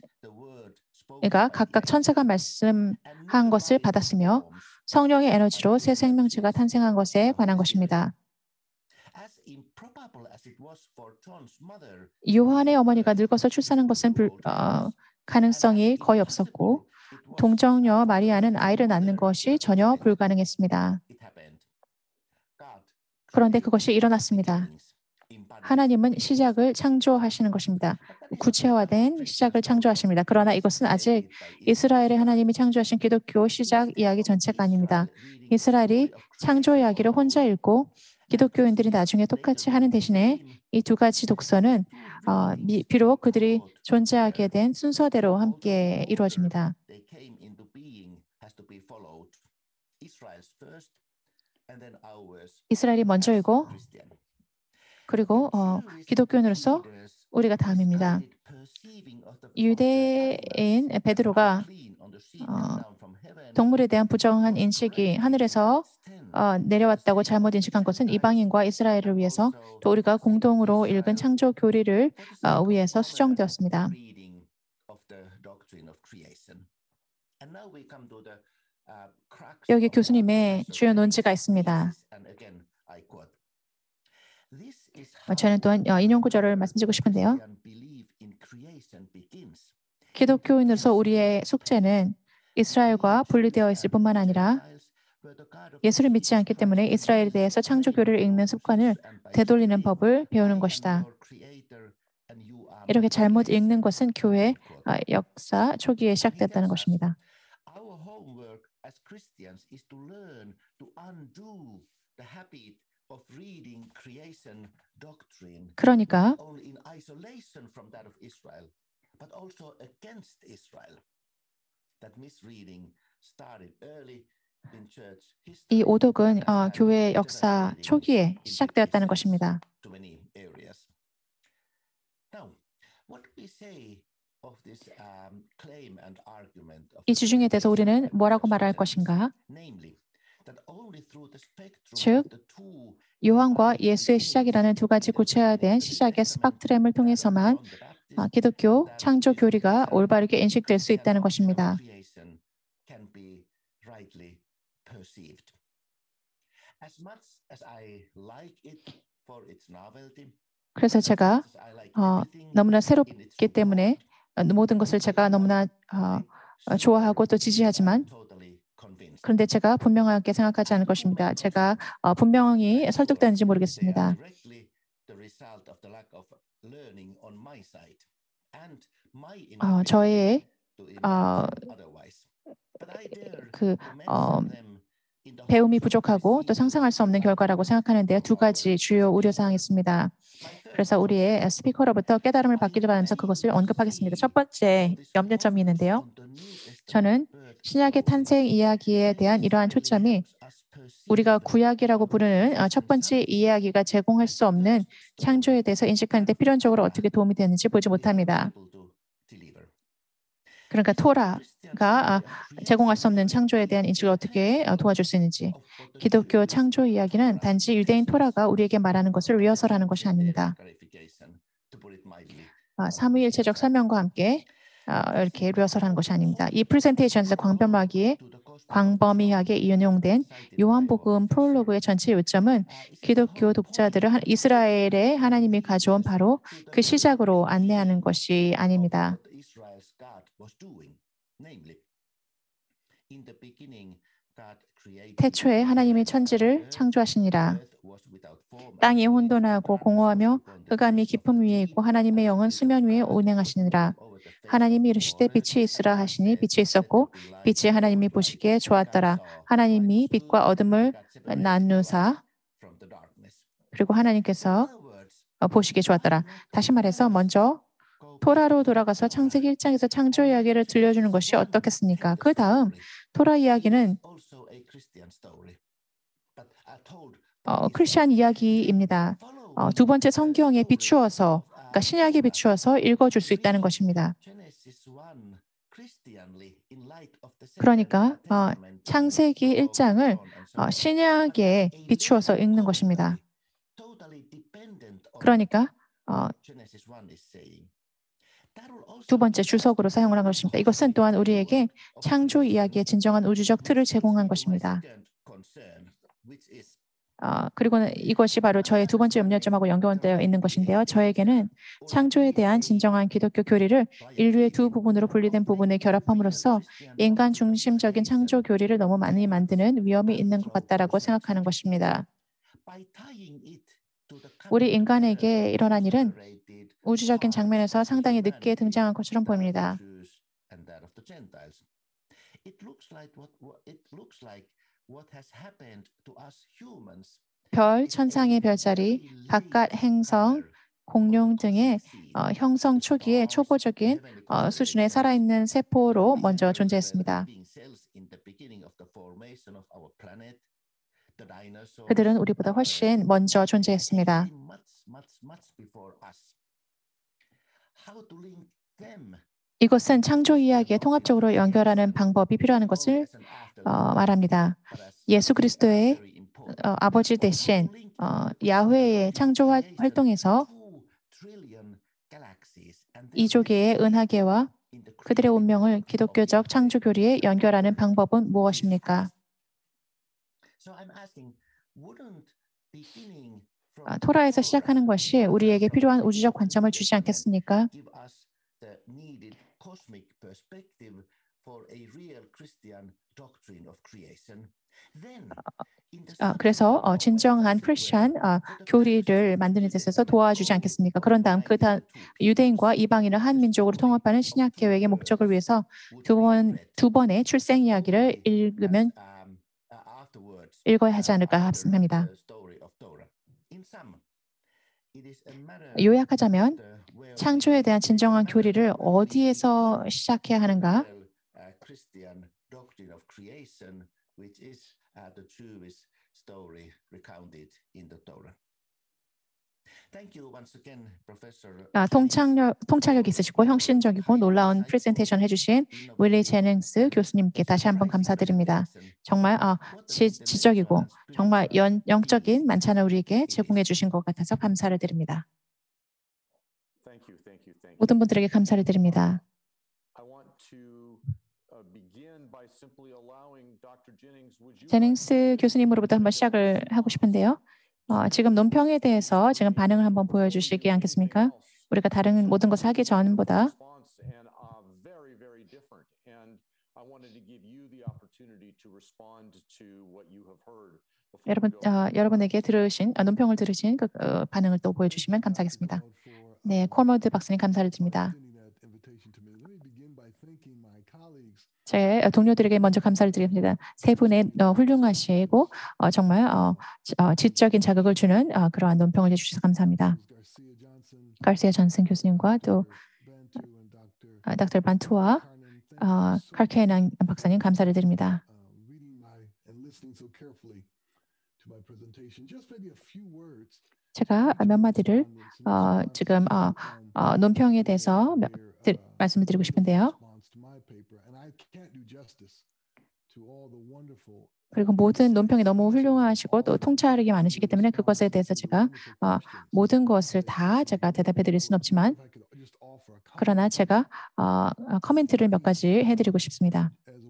각각 천사가 말씀한 것을 받았으며 성령의 에너지로 새 생명체가 탄생한 것에 관한 것입니다. 요한의 어머니가 늙어서 출산한 것은 가능성이 거의 없었고 동정녀 마리아는 아이를 낳는 것이 전혀 불가능했습니다. 그런데 그것이 일어났습니다. 하나님은 시작을 창조하시는 것입니다. 구체화된 시작을 창조하십니다. 그러나 이것은 아직 이스라엘의 하나님이 창조하신 기독교 시작 이야기 전체가 아닙니다. 이스라엘이 창조 이야기를 혼자 읽고 기독교인들이 나중에 똑같이 하는 대신에 이 두 가지 독서는 비록 그들이 존재하게 된 순서대로 함께 이루어집니다. 이스라엘이 먼저이고 그리고 기독교인으로서 우리가 다음입니다. 유대인 베드로가 동물에 대한 부정한 인식이 하늘에서 내려왔다고 잘못 인식한 것은 이방인과 이스라엘을 위해서 또 우리가 공동으로 읽은 창조 교리를 위해서 수정되었습니다. 여기 교수님의 주요 논지가 있습니다. 저는 또한 인용 구절을 말씀드리고 싶은데요. 기독교인으로서 우리의 숙제는 이스라엘과 분리되어 있을 뿐만 아니라 예수를 믿지 않기 때문에 이스라엘에 대해서 창조교를 읽는 습관을 되돌리는 법을 배우는 것이다. 이렇게 잘못 읽는 것은 교회 역사 초기에 시작됐다는 것입니다. as Christians is to learn to undo the habit of reading creation doctrine 그러니까 not only in isolation from that of Israel, but also against Israel. That misreading started early in church history. 이 오독은 교회의 역사 초기에 시작되었다는 것입니다. To many areas. Now, what do we say of this claim and argument of 이 주중에 대해서 우리는 뭐라고 말할 것인가? namely that only through the spectrum 즉, of the two 요한과 예수의 시작이라는 두 가지 고쳐야된 시작의 스펙트럼을 통해서만 기독교 창조 교리가 올바르게 인식될 수 있다는 것입니다. can be rightly perceived. As much as I like it for its novelty, 그래서 제가 너무나 새롭기 때문에 모든 것을 제가 너무나 좋아하고 또 지지하지만 그런데 제가 분명하게 생각하지 않을 것입니다. 제가 분명히 설득되는지 모르겠습니다. 저의 배움이 부족하고 또 상상할 수 없는 결과라고 생각하는데요. 두 가지 주요 우려사항이 있습니다. 그래서 우리의 스피커로부터 깨달음을 받기를 바라면서 그것을 언급하겠습니다. 첫 번째 염려점이 있는데요. 저는 신약의 탄생 이야기에 대한 이러한 초점이 우리가 구약이라고 부르는 첫 번째 이야기가 제공할 수 없는 창조에 대해서 인식하는 데 필연적으로 어떻게 도움이 되는지 보지 못합니다. 그러니까 토라가 제공할 수 없는 창조에 대한 인식을 어떻게 도와줄 수 있는지. 기독교 창조 이야기는 단지 유대인 토라가 우리에게 말하는 것을 리허설하는 것이 아닙니다. 삼위일체적 설명과 함께 이렇게 리허설하는 것이 아닙니다. 이 프레젠테이션에서 광범위하게 인용된 요한복음 프롤로그의 전체 요점은 기독교 독자들을 이스라엘에 하나님이 가져온 바로 그 시작으로 안내하는 것이 아닙니다. 태초에 하나님이 천지를 창조하시니라. 땅이 혼돈하고 공허하며 흑암이 깊음 위에 있고 하나님의 영은 수면 위에 운행하시니라. 하나님이 이르시되 빛이 있으라 하시니 빛이 있었고 빛이 하나님이 보시기에 좋았더라. 하나님이 빛과 어둠을 나누사 그리고 하나님께서 보시기에 좋았더라. 다시 말해서 먼저 토라로 돌아가서 창세기 1장에서 창조 이야기를 들려주는 것이 어떻겠습니까? 그 다음 토라 이야기는 크리스천 이야기입니다. 두 번째 성경에 비추어서, 그러니까 신약에 비추어서 읽어줄 수 있다는 것입니다. 그러니까 창세기 1장을 신약에 비추어서 읽는 것입니다. 그러니까 두 번째 주석으로 사용을 한 것입니다. 이것은 또한 우리에게 창조 이야기의 진정한 우주적 틀을 제공한 것입니다. 그리고는 이것이 바로 저의 두 번째 염려점하고 연결되어 있는 것인데요. 저에게는 창조에 대한 진정한 기독교 교리를 인류의 두 부분으로 분리된 부분에 결합함으로써 인간 중심적인 창조 교리를 너무 많이 만드는 위험이 있는 것 같다라고 생각하는 것입니다. 우리 인간에게 일어난 일은 우주적인 장면에서 상당히 늦게 등장한 것처럼 보입니다. 별, 천상의 별자리, 바깥 행성, 공룡 등의 형성 초기에 초보적인 수준의 살아있는 세포로 먼저 존재했습니다. 그들은 우리보다 훨씬 먼저 존재했습니다. 이것은 창조 이야기에 통합적으로 연결하는 방법이 필요한 것을 말합니다. 예수 그리스도의 아버지 대신 야훼의 창조 활동에서 이조계의 은하계와 그들의 운명을 기독교적 창조 교리에 연결하는 방법은 무엇입니까? 토라에서 시작하는 것이 우리에게 필요한 우주적 관점을 주지 않겠습니까? 그래서 진정한 크리스천 교리를 만드는 데 있어서 도와주지 않겠습니까? 그런 다음 유대인과 이방인을 한 민족으로 통합하는 신약 계획의 목적을 위해서 두 번의 출생 이야기를 읽어야 하지 않을까 합니다. 요약하자면 창조에 대한 진정한 교리를 어디에서 시작해야 하는가? 통찰력 있으시고 혁신적이고 놀라운 프레젠테이션 해주신 윌리 제닝스 교수님께 다시 한번 감사드립니다. 정말 지적이고 정말 영적인 만찬을 우리에게 제공해 주신 것 같아서 감사를 드립니다. 모든 분들에게 감사를 드립니다. 제닝스 교수님으로부터 한번 시작을 하고 싶은데요. 지금 논평에 대해서 지금 반응을 한번 보여주시기 않겠습니까? 우리가 다른 모든 것을 하기 전보다 여러분에게 논평을 들으신 그 반응을 또 보여주시면 감사하겠습니다. 네, 콜머드 박사님 감사를 드립니다. 제 동료들에게 먼저 감사를 드립니다. 세 분의 훌륭하시고 정말 지적인 자극을 주는 그러한 논평을 해주셔서 감사합니다. 가르시아 존슨 교수님과 또 닥터 반투와 칼케난 박사님 감사를 드립니다. 제가 몇 마디를 지금 논평에 대해서 말씀을 드리고 싶은데요. 그리고 모든 논평이 너무 훌륭하시고 또 통찰력이 많으시기 때문에 그것에 대해서 제가 모든 것을 다 제가 대답해 드릴 수는 없지만 그러나 제가 코멘트를 몇 가지 해드리고 싶습니다.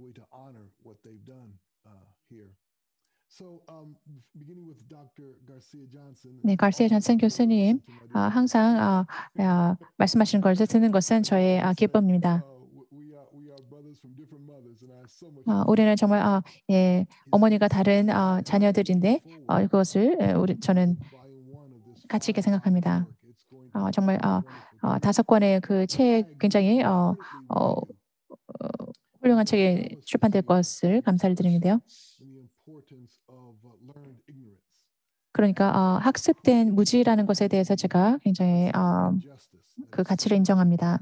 네, 가르시아 존슨 교수님 항상 말씀하시는 것을 듣는 것은 저의 기쁨입니다. 우리는 정말 어머니가 다른 자녀들인데 그것을 저는 가치 있게 생각합니다. 정말 5권의 그 책 굉장히 훌륭한 책이 출판될 것을 감사를 드리는데요. 그러니까 학습된 무지라는 것에 대해서 제가 굉장히 그 가치를 인정합니다.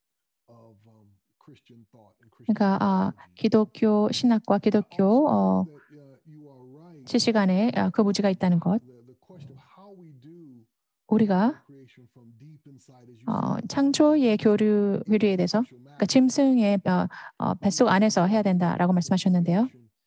그러니까 기독교 신학과 기독교 지식 안에 그 무지가 있다는 것. 우리가 창조의 교류에 대해서 그러니까 짐승의 뱃속 안에서 해야 된다라고 말씀하셨는데요.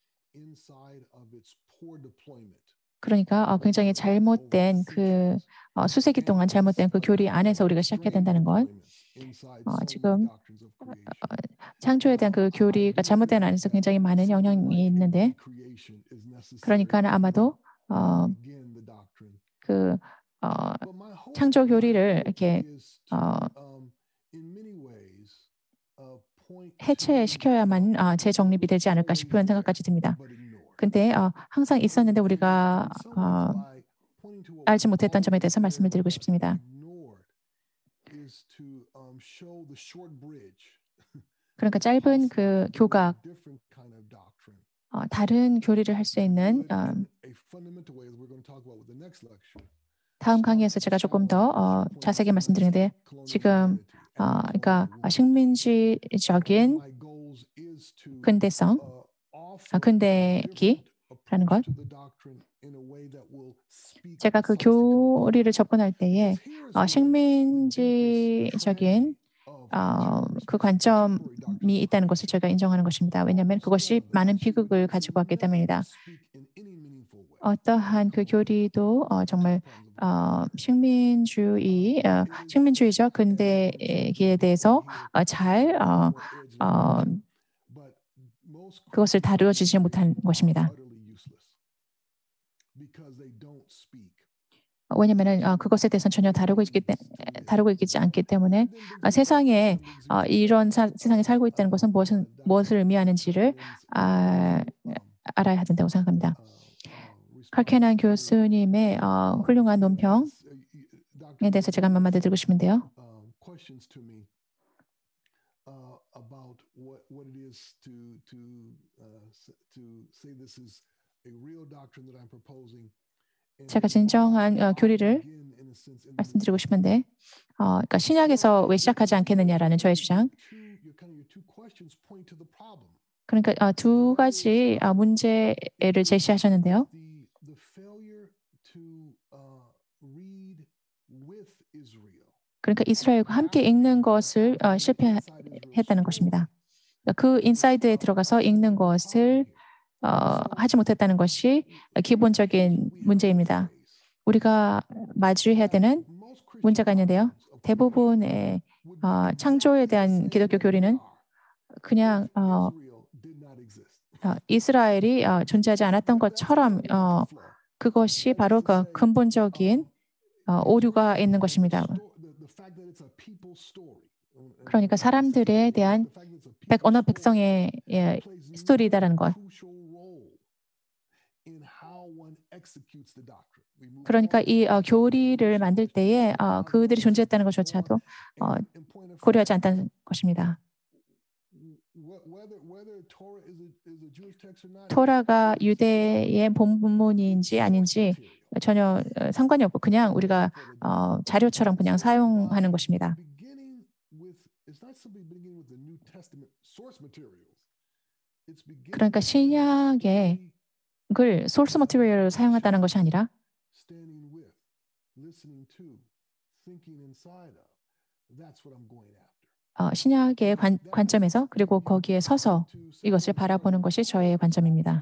그러니까 굉장히 잘못된 그 수세기 동안 잘못된 그 교리 안에서 우리가 시작해야 된다는 것. 지금 창조에 대한 그 교리가 잘못된 안에서 굉장히 많은 영향이 있는데, 그러니까 아마도 그 창조 교리를 이렇게 해체시켜야만 재정립이 되지 않을까 싶은 생각까지 듭니다. 근데 항상 있었는데 우리가 알지 못했던 점에 대해서 말씀을 드리고 싶습니다. 그러니까 짧은 그 교각, 다른 교리를 할 수 있는 다음 강의에서 제가 조금 더 자세하게 말씀드리는데 지금 그러니까 식민지적인 근대성, 근대기라는 것. 제가 그 교리를 접근할 때에 식민지적인 그 관점이 있다는 것을 제가 인정하는 것입니다. 왜냐하면 그것이 많은 비극을 가지고 왔기 때문입니다. 어떠한 그 교리도 정말 식민주의적 근대기에 대해서 잘 그것을 다루어지지 못한 것입니다. 왜냐하면 그것에 대해서는 전혀 다루고 있지 않기 때문에 세상에 이런 세상에 살고 있다는 것은 무엇을 의미하는지를 알아야 된다고 생각합니다. 칼케난 교수님의 훌륭한 논평에 대해서 제가 한마디 드리고 싶은데요. Questions to me about what it is to say this is a real doctrine that I'm proposing. 제가 진정한 교리를 말씀드리고 싶은데, 그러니까 신약에서 왜 시작하지 않겠느냐라는 저의 주장. 그러니까 두 가지 문제를 제시하셨는데요. 그러니까 이스라엘과 함께 읽는 것을 실패했다는 것입니다. 그 인사이드에 들어가서 읽는 것을 하지 못했다는 것이 기본적인 문제입니다. 우리가 마주해야 되는 문제가 있는데요. 대부분의 창조에 대한 기독교 교리는 그냥 이스라엘이 존재하지 않았던 것처럼 그것이 바로 그 근본적인 오류가 있는 것입니다. 그러니까 사람들에 대한 언어 백성의 스토리다라는 것. 그러니까 이 교리를 만들 때에 그들이 존재했다는 것조차도 고려하지 않다는 것입니다. 토라가 유대의 본문인지 아닌지 전혀 상관이 없고 그냥 우리가 자료처럼 그냥 사용하는 것입니다. 그러니까 신약의 그 소스 머티리얼을 사용하다는 것이 아니라 신약의 관점에서 그리고 거기에 서서 이것을 바라보는 것이 저의 관점입니다.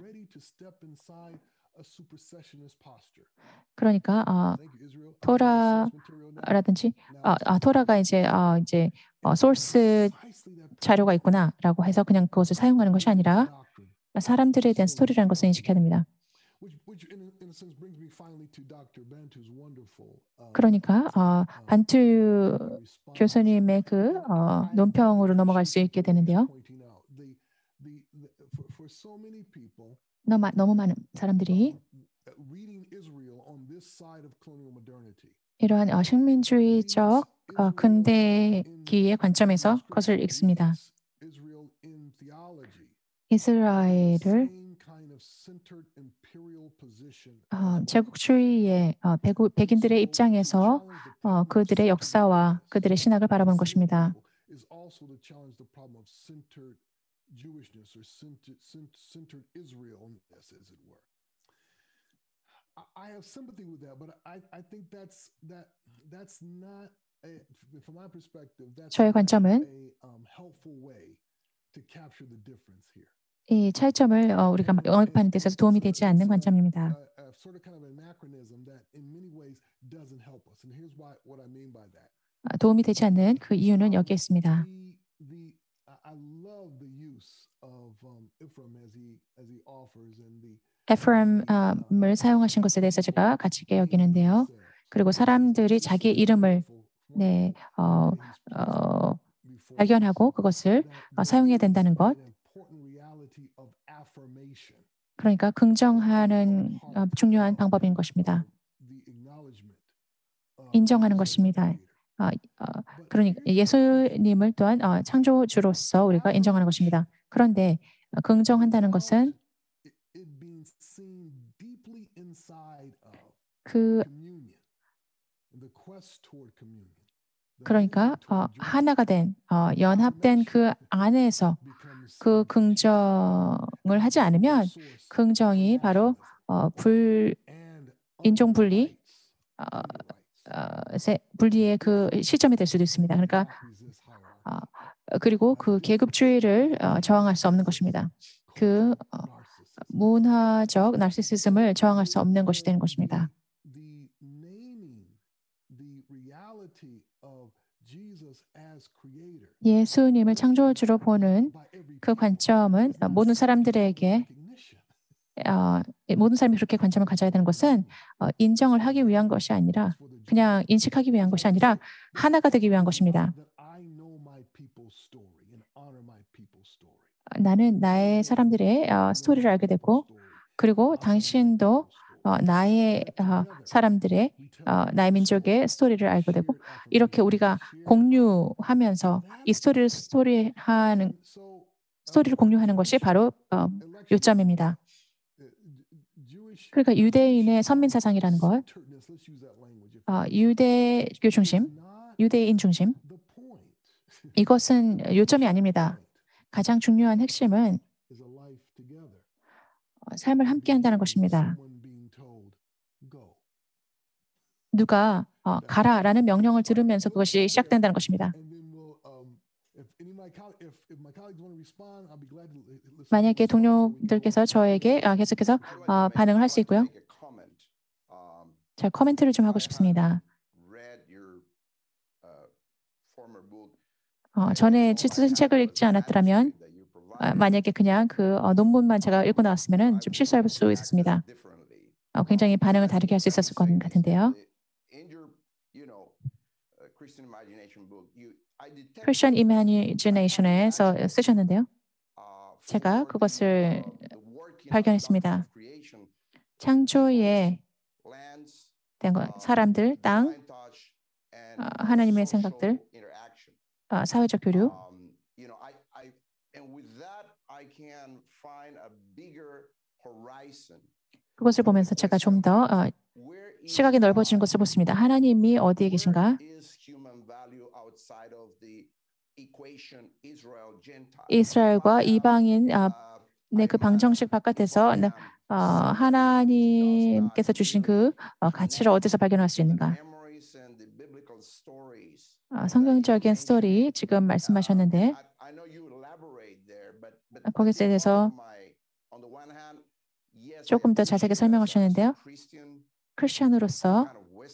그러니까 토라라든지 토라가 이제 소스 자료가 있구나라고 해서 그냥 그것을 사용하는 것이 아니라 사람들에 대한 스토리라는 것을 인식해야 됩니다. 그러니까 반투 교수님의 그 논평으로 넘어갈 수 있게 되는데요. 너무 많은 사람들이 이러한 식민주의적 근대기의 관점에서 그것을 읽습니다. 이스라엘을 제국주의의 백인들의 입장에서 그들의 역사와 그들의 신학을 바라보는 것입니다. I have sympathy with that, but I think that's not, from my perspective, that's 저의 관점은 a helpful way to capture the difference here. 이 차이점을 우리가 영업하는 데 있어서 도움이 되지 않는 관점입니다. Sort of kind of anachronism that in many ways doesn't help us. And here's what I mean by that. 도움이 되지 않는 그 이유는 여기에 있습니다. I love the use of Ephraim as he offers and the 에프라임을 사용하신 것에 대해서 제가 가치 있게 여기는데요. 그리고 사람들이 자기 이름을 발견하고 그것을 사용해야 된다는 것. 그러니까 긍정하는 중요한 방법인 것입니다. 인정하는 것입니다. 그러니까 예수님을 또한 창조주로서 우리가 인정하는 것입니다. 그런데 긍정한다는 것은 그러니까 하나가 된 연합된 그 안에서 그 긍정을 하지 않으면 긍정이 바로 인종 분리 분리의 그 시점이 될 수도 있습니다. 그러니까 그리고 그 계급주의를 저항할 수 없는 것입니다. 그 문화적 나르시시즘을 저항할 수 없는 것이 되는 것입니다. 예수님을 창조주로 보는 그 관점은 모든 사람들에게 모든 사람이 그렇게 관점을 가져야 되는 것은 인정을 하기 위한 것이 아니라 그냥 인식하기 위한 것이 아니라 하나가 되기 위한 것입니다. 나는 나의 사람들의 스토리를 알게 됐고 그리고 당신도 나의 사람들의 나의 민족의 스토리를 알게 되고 이렇게 우리가 공유하면서 이 스토리를 공유하는 것이 바로 요점입니다. 그러니까 유대인의 선민 사상이라는 것, 유대교 중심, 유대인 중심, 이것은 요점이 아닙니다. 가장 중요한 핵심은 삶을 함께 한다는 것입니다. 누가 가라라는 명령을 들으면서 그것이 시작된다는 것입니다. 만약에 동료들께서 저에게 계속해서 반응을 할 수 있고요. 자, 코멘트를 좀 하고 싶습니다. 전에 쓰신 책을 읽지 않았더라면 만약에 그냥 그 논문만 제가 읽고 나왔으면 좀 실수할 수 있었습니다. 굉장히 반응을 다르게 할 수 있었을 것 같은데요. Christian Imagination에서 쓰셨는데요. 제가 그것을 발견했습니다. 창조에 된 것, 사람들, 땅, 하나님의 생각들, 사회적 교류. 그것을 보면서 제가 좀 더 시각이 넓어지는 것을 보습니다. 하나님이 어디에 계신가? 이스라엘과 이방인의 그 방정식 바깥에서 하나님께서 주신 그 가치를 어디서 발견할 수 있는가? 성경적인 스토리 지금 말씀하셨는데 거기에 대해서 조금 더 자세하게 설명하셨는데요. 크리스천으로서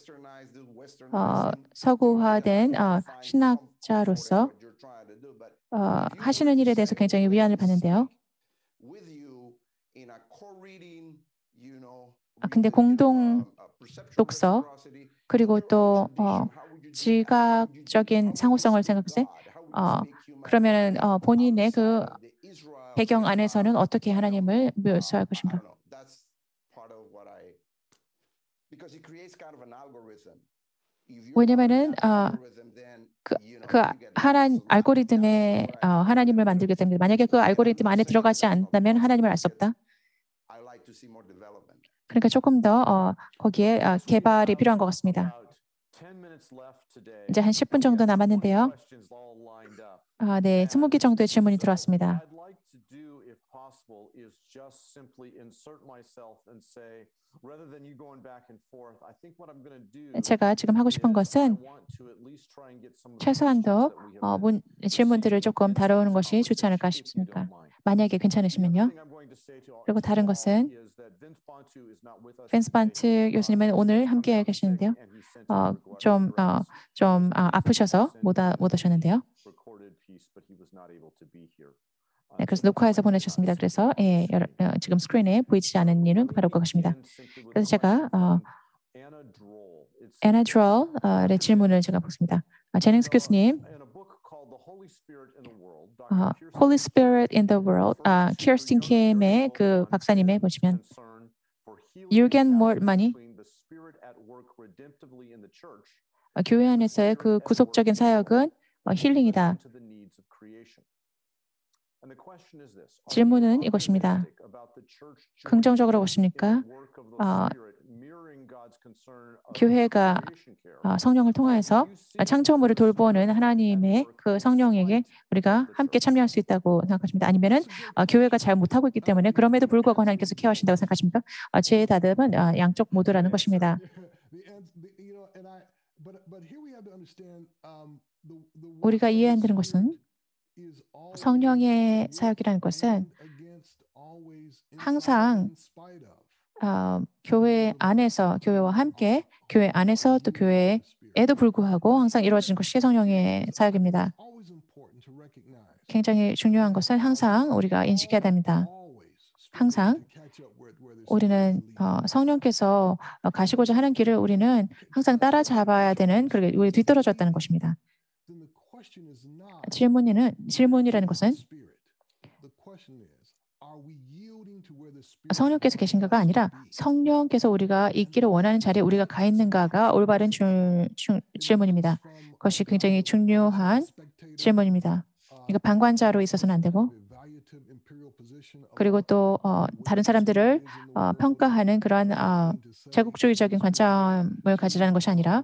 서구화된 신학자로서 하시는 일에 대해서 굉장히 위안을 받는데요. 근데 공동 독서 그리고 또 지각적인 상호성을 생각했을 때 그러면은 본인의 그 배경 안에서는 어떻게 하나님을 묘사할 것인가? 왜냐면은 알고리즘에 하나님을 만들기 때문에 만약에 그 알고리즘 안에 들어가지 않는다면 하나님을 알 수 없다. 그러니까 조금 더 거기에 개발이 필요한 것 같습니다. 이제 한 10분 정도 남았는데요. 네, 20개 정도의 질문이 들어왔습니다. 제가 지금 하고 싶은 것은 최소한도 질문들을 조금 다루는 것이 좋지 않을까 싶습니까? 만약에 괜찮으시면요. 그리고 다른 것은 빈스 반트 교수님은 오늘 함께 계시는데요. 좀 아프셔서 못 오셨는데요. 네, 그래서 녹화해서 보내주셨습니다. 그래서 지금 스크린에 보이지 않는 이유는 바로 그것입니다. 그래서 제가 애나 드롤의 질문을 제가 보겠습니다. 제닝스 교수님, Holy Spirit in the World, 키어스틴 킴의 그 박사님의 보시면 You get more money. 교회 안에서의 그 구속적인 사역은 힐링이다. 질문은 이것입니다. 긍정적으로 보십니까? 교회가 성령을 통하여서 창조물을 돌보는 하나님의 그 성령에게 우리가 함께 참여할 수 있다고 생각하십니다. 아니면은 교회가 잘 못하고 있기 때문에 그럼에도 불구하고 하나님께서 케어하신다고 생각하십니까? 제 답은 양쪽 모두라는 것입니다. 우리가 이해해야 되는 것은 성령의 사역이라는 것은 항상 교회 안에서 교회와 함께 교회 안에서 또 교회에도 불구하고 항상 이루어지는 것이 성령의 사역입니다. 굉장히 중요한 것은 항상 우리가 인식해야 됩니다. 항상 우리는 성령께서 가시고자 하는 길을 우리는 항상 따라잡아야 되는 그렇게 우리 뒤떨어졌다는 것입니다. 질문이라는 것은 성령께서 계신가가 아니라 성령께서 우리가 있기를 원하는 자리에 우리가 가 있는가가 올바른 질문입니다. 그것이 굉장히 중요한 질문입니다. 그러니까 방관자로 있어서는 안 되고, 그리고 또 다른 사람들을 평가하는 그러한 제국주의적인 관점을 가지라는 것이 아니라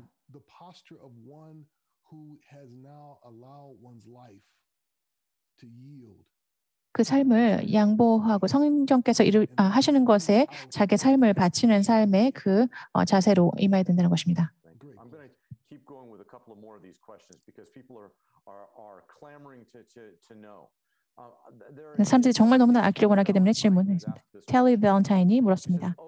그 삶을 양보하고 성령께서 하시는 것에 자기 삶을 바치는 삶의 그 자세로 임해야 된다는 것입니다. I'm going to keep going with a couple of more of these questions because people are clamoring to know. 사람들이 정말 너무나 알기를 원하기 때문에 질문했습니다. 텔리 밸런타인이 물었습니다.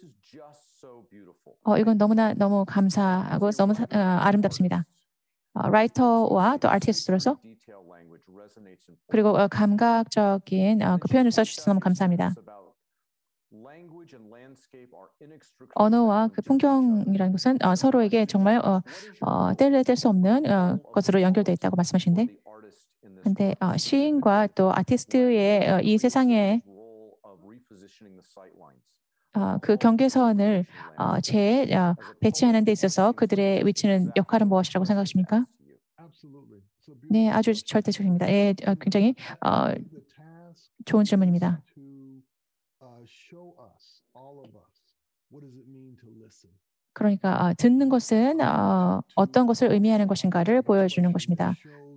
이건 너무 감사하고 너무 아름답습니다. 라이터와 또 아티스트로서 그리고 감각적인 그 표현을 써주셔서 너무 감사합니다. 언어와 그 풍경이라는 것은 서로에게 정말 뗄 수 없는 것으로 연결되어 있다고 말씀하시는데, 근데 시인과 또 아티스트의 이 세상에 그 경계선을 배치하는 데 있어서 그들의 위치는 역할은 무엇이라고 생각하십니까? 네, 아주 절대적입니다. 예, 굉장히 좋은 질문입니다. 그러니까 듣는 것은 어떤 것을 의미하는 것인가를 보여주는 것입니다.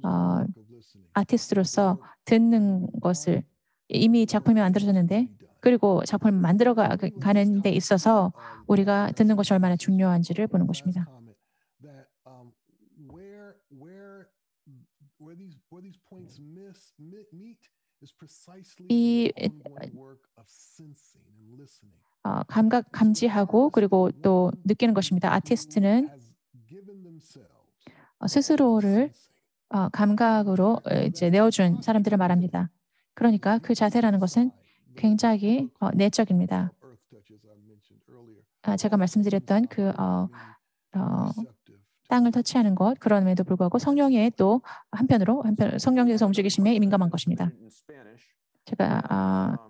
아티스트로서 듣는 것을 이미 작품이 만들어졌는데, 그리고 작품을 만들어가는 데 있어서 우리가 듣는 것이 얼마나 중요한지를 보는 것입니다. 이 감지하고 그리고 또 느끼는 것입니다. 아티스트는 스스로를 감각으로 이제 내어준 사람들을 말합니다. 그러니까 그 자세라는 것은 굉장히 내적입니다. 제가 말씀드렸던 그 땅을 터치하는 것, 그럼에도 불구하고 성령의 또 한편으로 성령께서 움직이심에 민감한 것입니다. 제가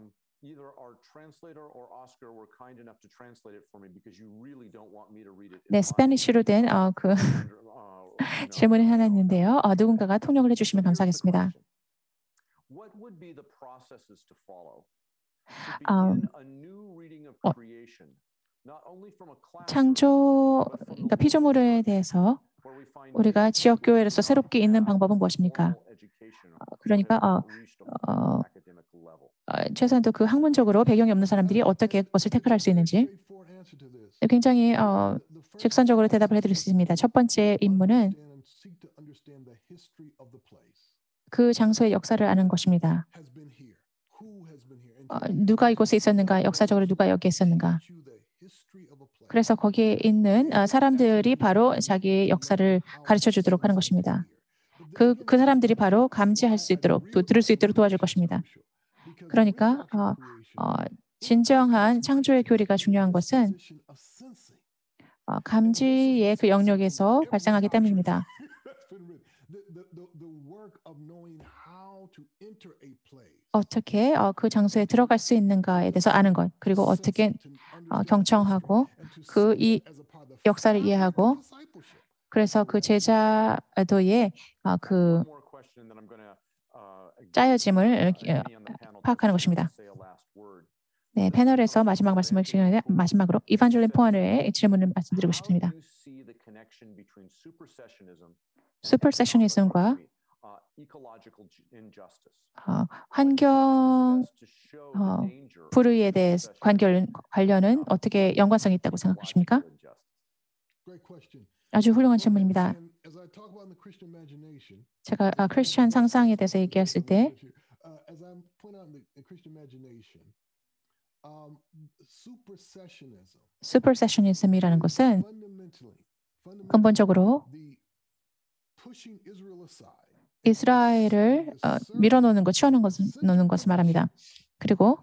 네, 스페니쉬로 된 그 질문이 하나 있는데요. 누군가가 통역을 해주시면 감사하겠습니다. 창조, 그러니까 피조물에 대해서 우리가 지역 교회로서 새롭게 있는 방법은 무엇입니까? 그러니까 최소한도 그 학문적으로 배경이 없는 사람들이 어떻게 그것을 태클할 수 있는지 굉장히 직선적으로 대답을 해드릴 수 있습니다. 첫 번째 임무는 그 장소의 역사를 아는 것입니다. 누가 이곳에 있었는가, 역사적으로 누가 여기에 있었는가. 그래서 거기에 있는 사람들이 바로 자기의 역사를 가르쳐 주도록 하는 것입니다. 그 사람들이 바로 감지할 수 있도록, 또 들을 수 있도록 도와줄 것입니다. 그러니까 진정한 창조의 교리가 중요한 것은 감지의 그 영역에서 발생하기 때문입니다. 어떻게 그 장소에 들어갈 수 있는가에 대해서 아는 것, 그리고 어떻게 경청하고 이 역사를 이해하고, 그래서 그 제자도의 그 짜여짐을 파악하는 것입니다. 네, 패널에서 마지막 말씀을 드리는데 마지막으로 이반젤린 포안의 질문을 말씀드리고 싶습니다. 슈퍼세셔니즘과 환경 불의에 대해 관련은 어떻게 연관성이 있다고 생각하십니까? 아주 훌륭한 질문입니다. 제가 크리스천 상상에 대해서 얘기했을 때 슈퍼세셔니즘이라는 것은 근본적으로 이스라엘을 밀어놓는 것, 치워놓는 것을 말합니다. 그리고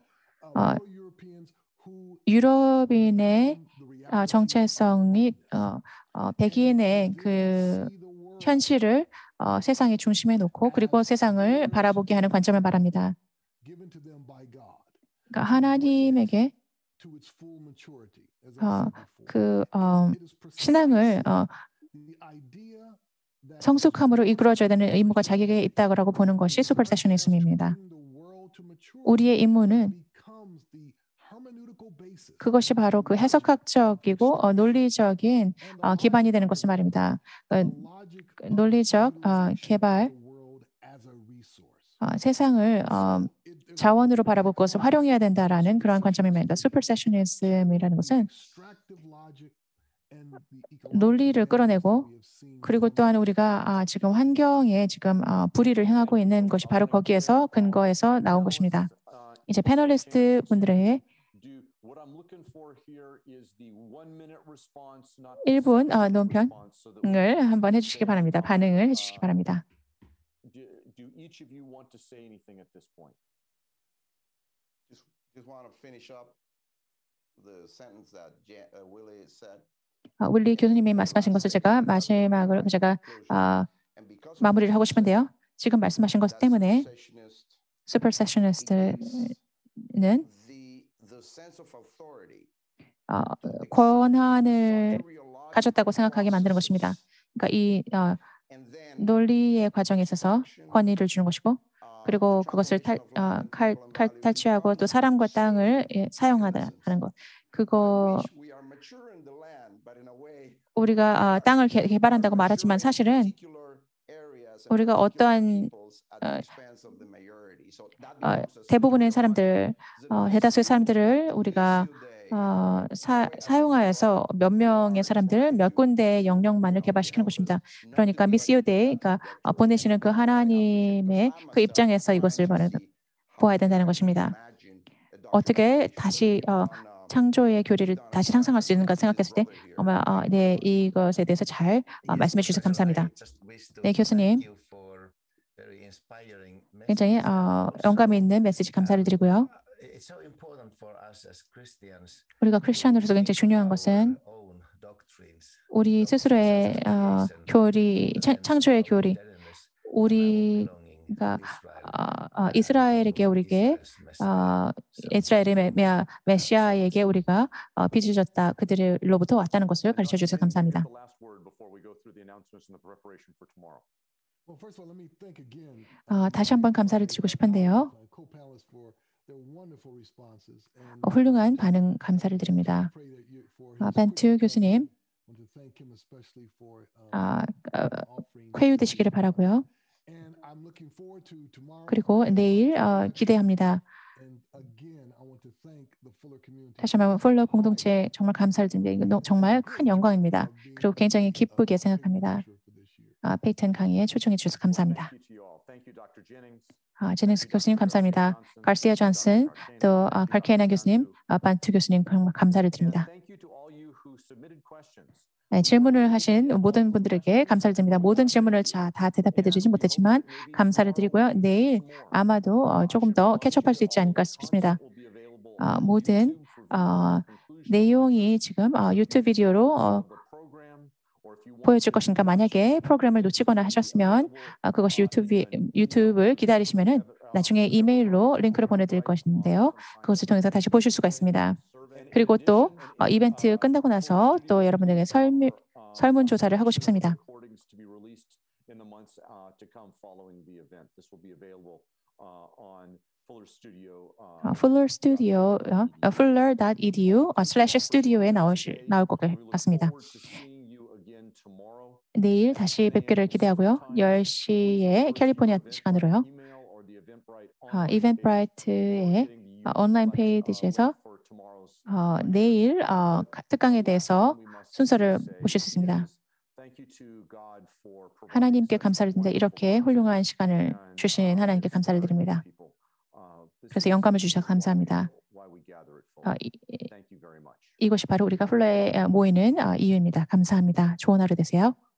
유럽인의 정체성이 백인의 그 현실을 세상의 중심에 놓고 그리고 세상을 바라보게 하는 관점을 말합니다. 그러니까 하나님에게 to its full maturity. As 어, I said before, 그 it is 신앙을 the idea that 성숙함으로 이끌어줘야 되는 의무가 자기에게 있다고 보는 것이 슈퍼세셔니즘입니다. 우리의 임무는 그것이 바로 그 해석학적이고 논리적인 기반이 되는 것을 말입니다. 논리적 개발, 세상을 자원으로 바라볼 것을 활용해야 된다라는 그러한 관점입니다. 슈퍼세셔니즘이라는 것은 논리를 끌어내고 그리고 또한 우리가 지금 환경에 지금 불의를 행하고 있는 것이 바로 거기에서 근거해서 나온 것입니다. 이제 패널리스트 분들의 1분 논평을 한번 해주시기 바랍니다. 반응을 해주시기 바랍니다. Do each of you want to say anything at this point? Just want to finish up the sentence that Willie said. 윌리 교수님이 말씀하신 것을 제가 마지막으로 마무리를 하고 싶은데요. 지금 말씀하신 것 때문에 슈퍼세셔니스트는 권한을 가졌다고 생각하게 만드는 것입니다. 그러니까 이 논리의 과정에 있어서 권위를 주는 것이고 그리고 그것을 탈취하고 또 사람과 땅을 사용하는 것. 그거 우리가 땅을 개발한다고 말하지만 사실은 우리가 어떠한 대부분의 사람들, 대다수의 사람들을 우리가 사용하여서 몇 명의 사람들, 몇 군데의 영역만을 개발시키는 것입니다. 그러니까 미시오데이, 그러니까 보내시는 그 하나님의 그 입장에서 이것을 보아야 된다는 것입니다. 어떻게 다시 창조의 교리를 다시 상상할 수 있는가 생각했을 때 아마 네, 이것에 대해서 잘 말씀해 주셔서 감사합니다. 네, 교수님. 굉장히 영감 있는 메시지 감사를 드리고요. 우리가 크리스천으로서 굉장히 중요한 것은 우리 스스로의 교리, 창조의 교리, 우리가 이스라엘에게 우리에게 이스라엘의 메시아에게 우리가 빚어졌다 그들로부터 왔다는 것을 가르쳐 주셔서 감사합니다. 다시 한번 감사를 드리고 싶은데요. 훌륭한 반응 감사를 드립니다. 벤투 교수님, 쾌유되시기를 바라고요. 그리고 내일 기대합니다. 다시 한번 풀러 공동체 정말 감사를 드립니다. 이거 정말 큰 영광입니다. 그리고 굉장히 기쁘게 생각합니다. 페이튼 강의에 초청해 주셔서 감사합니다. 제닝스 교수님 감사합니다. 가시아 존슨, 또 칼케이나 교수님, 반투 교수님 정말 감사를 드립니다. 네, 질문을 하신 모든 분들에게 감사를 드립니다. 모든 질문을 다 대답해드리지 못했지만 감사를 드리고요. 내일 아마도 조금 더 캐치업할 수 있지 않을까 싶습니다. 모든 내용이 지금 유튜브 비디오로 보여줄 것이니까 만약에 프로그램을 놓치거나 하셨으면 그것이 유튜브를 기다리시면은 나중에 이메일로 링크를 보내드릴 것인데요. 그것을 통해서 다시 보실 수가 있습니다. 그리고 또 이벤트 끝나고 나서 또 여러분에게 설문조사를 하고 싶습니다. Fuller Studio, fuller.edu/studio에 나올 것 같습니다. 내일 다시 뵙기를 기대하고요. 10시에 캘리포니아 시간으로요. 이벤트브라이트의 온라인 페이지에서 내일 특강에 대해서 순서를 보실 수 있습니다. 하나님께 감사를 드립니다. 이렇게 훌륭한 시간을 주신 하나님께 감사를 드립니다. 그래서 영감을 주셔서 감사합니다. 이것이 바로 우리가 플러에 모이는 이유입니다. 감사합니다. 좋은 하루 되세요.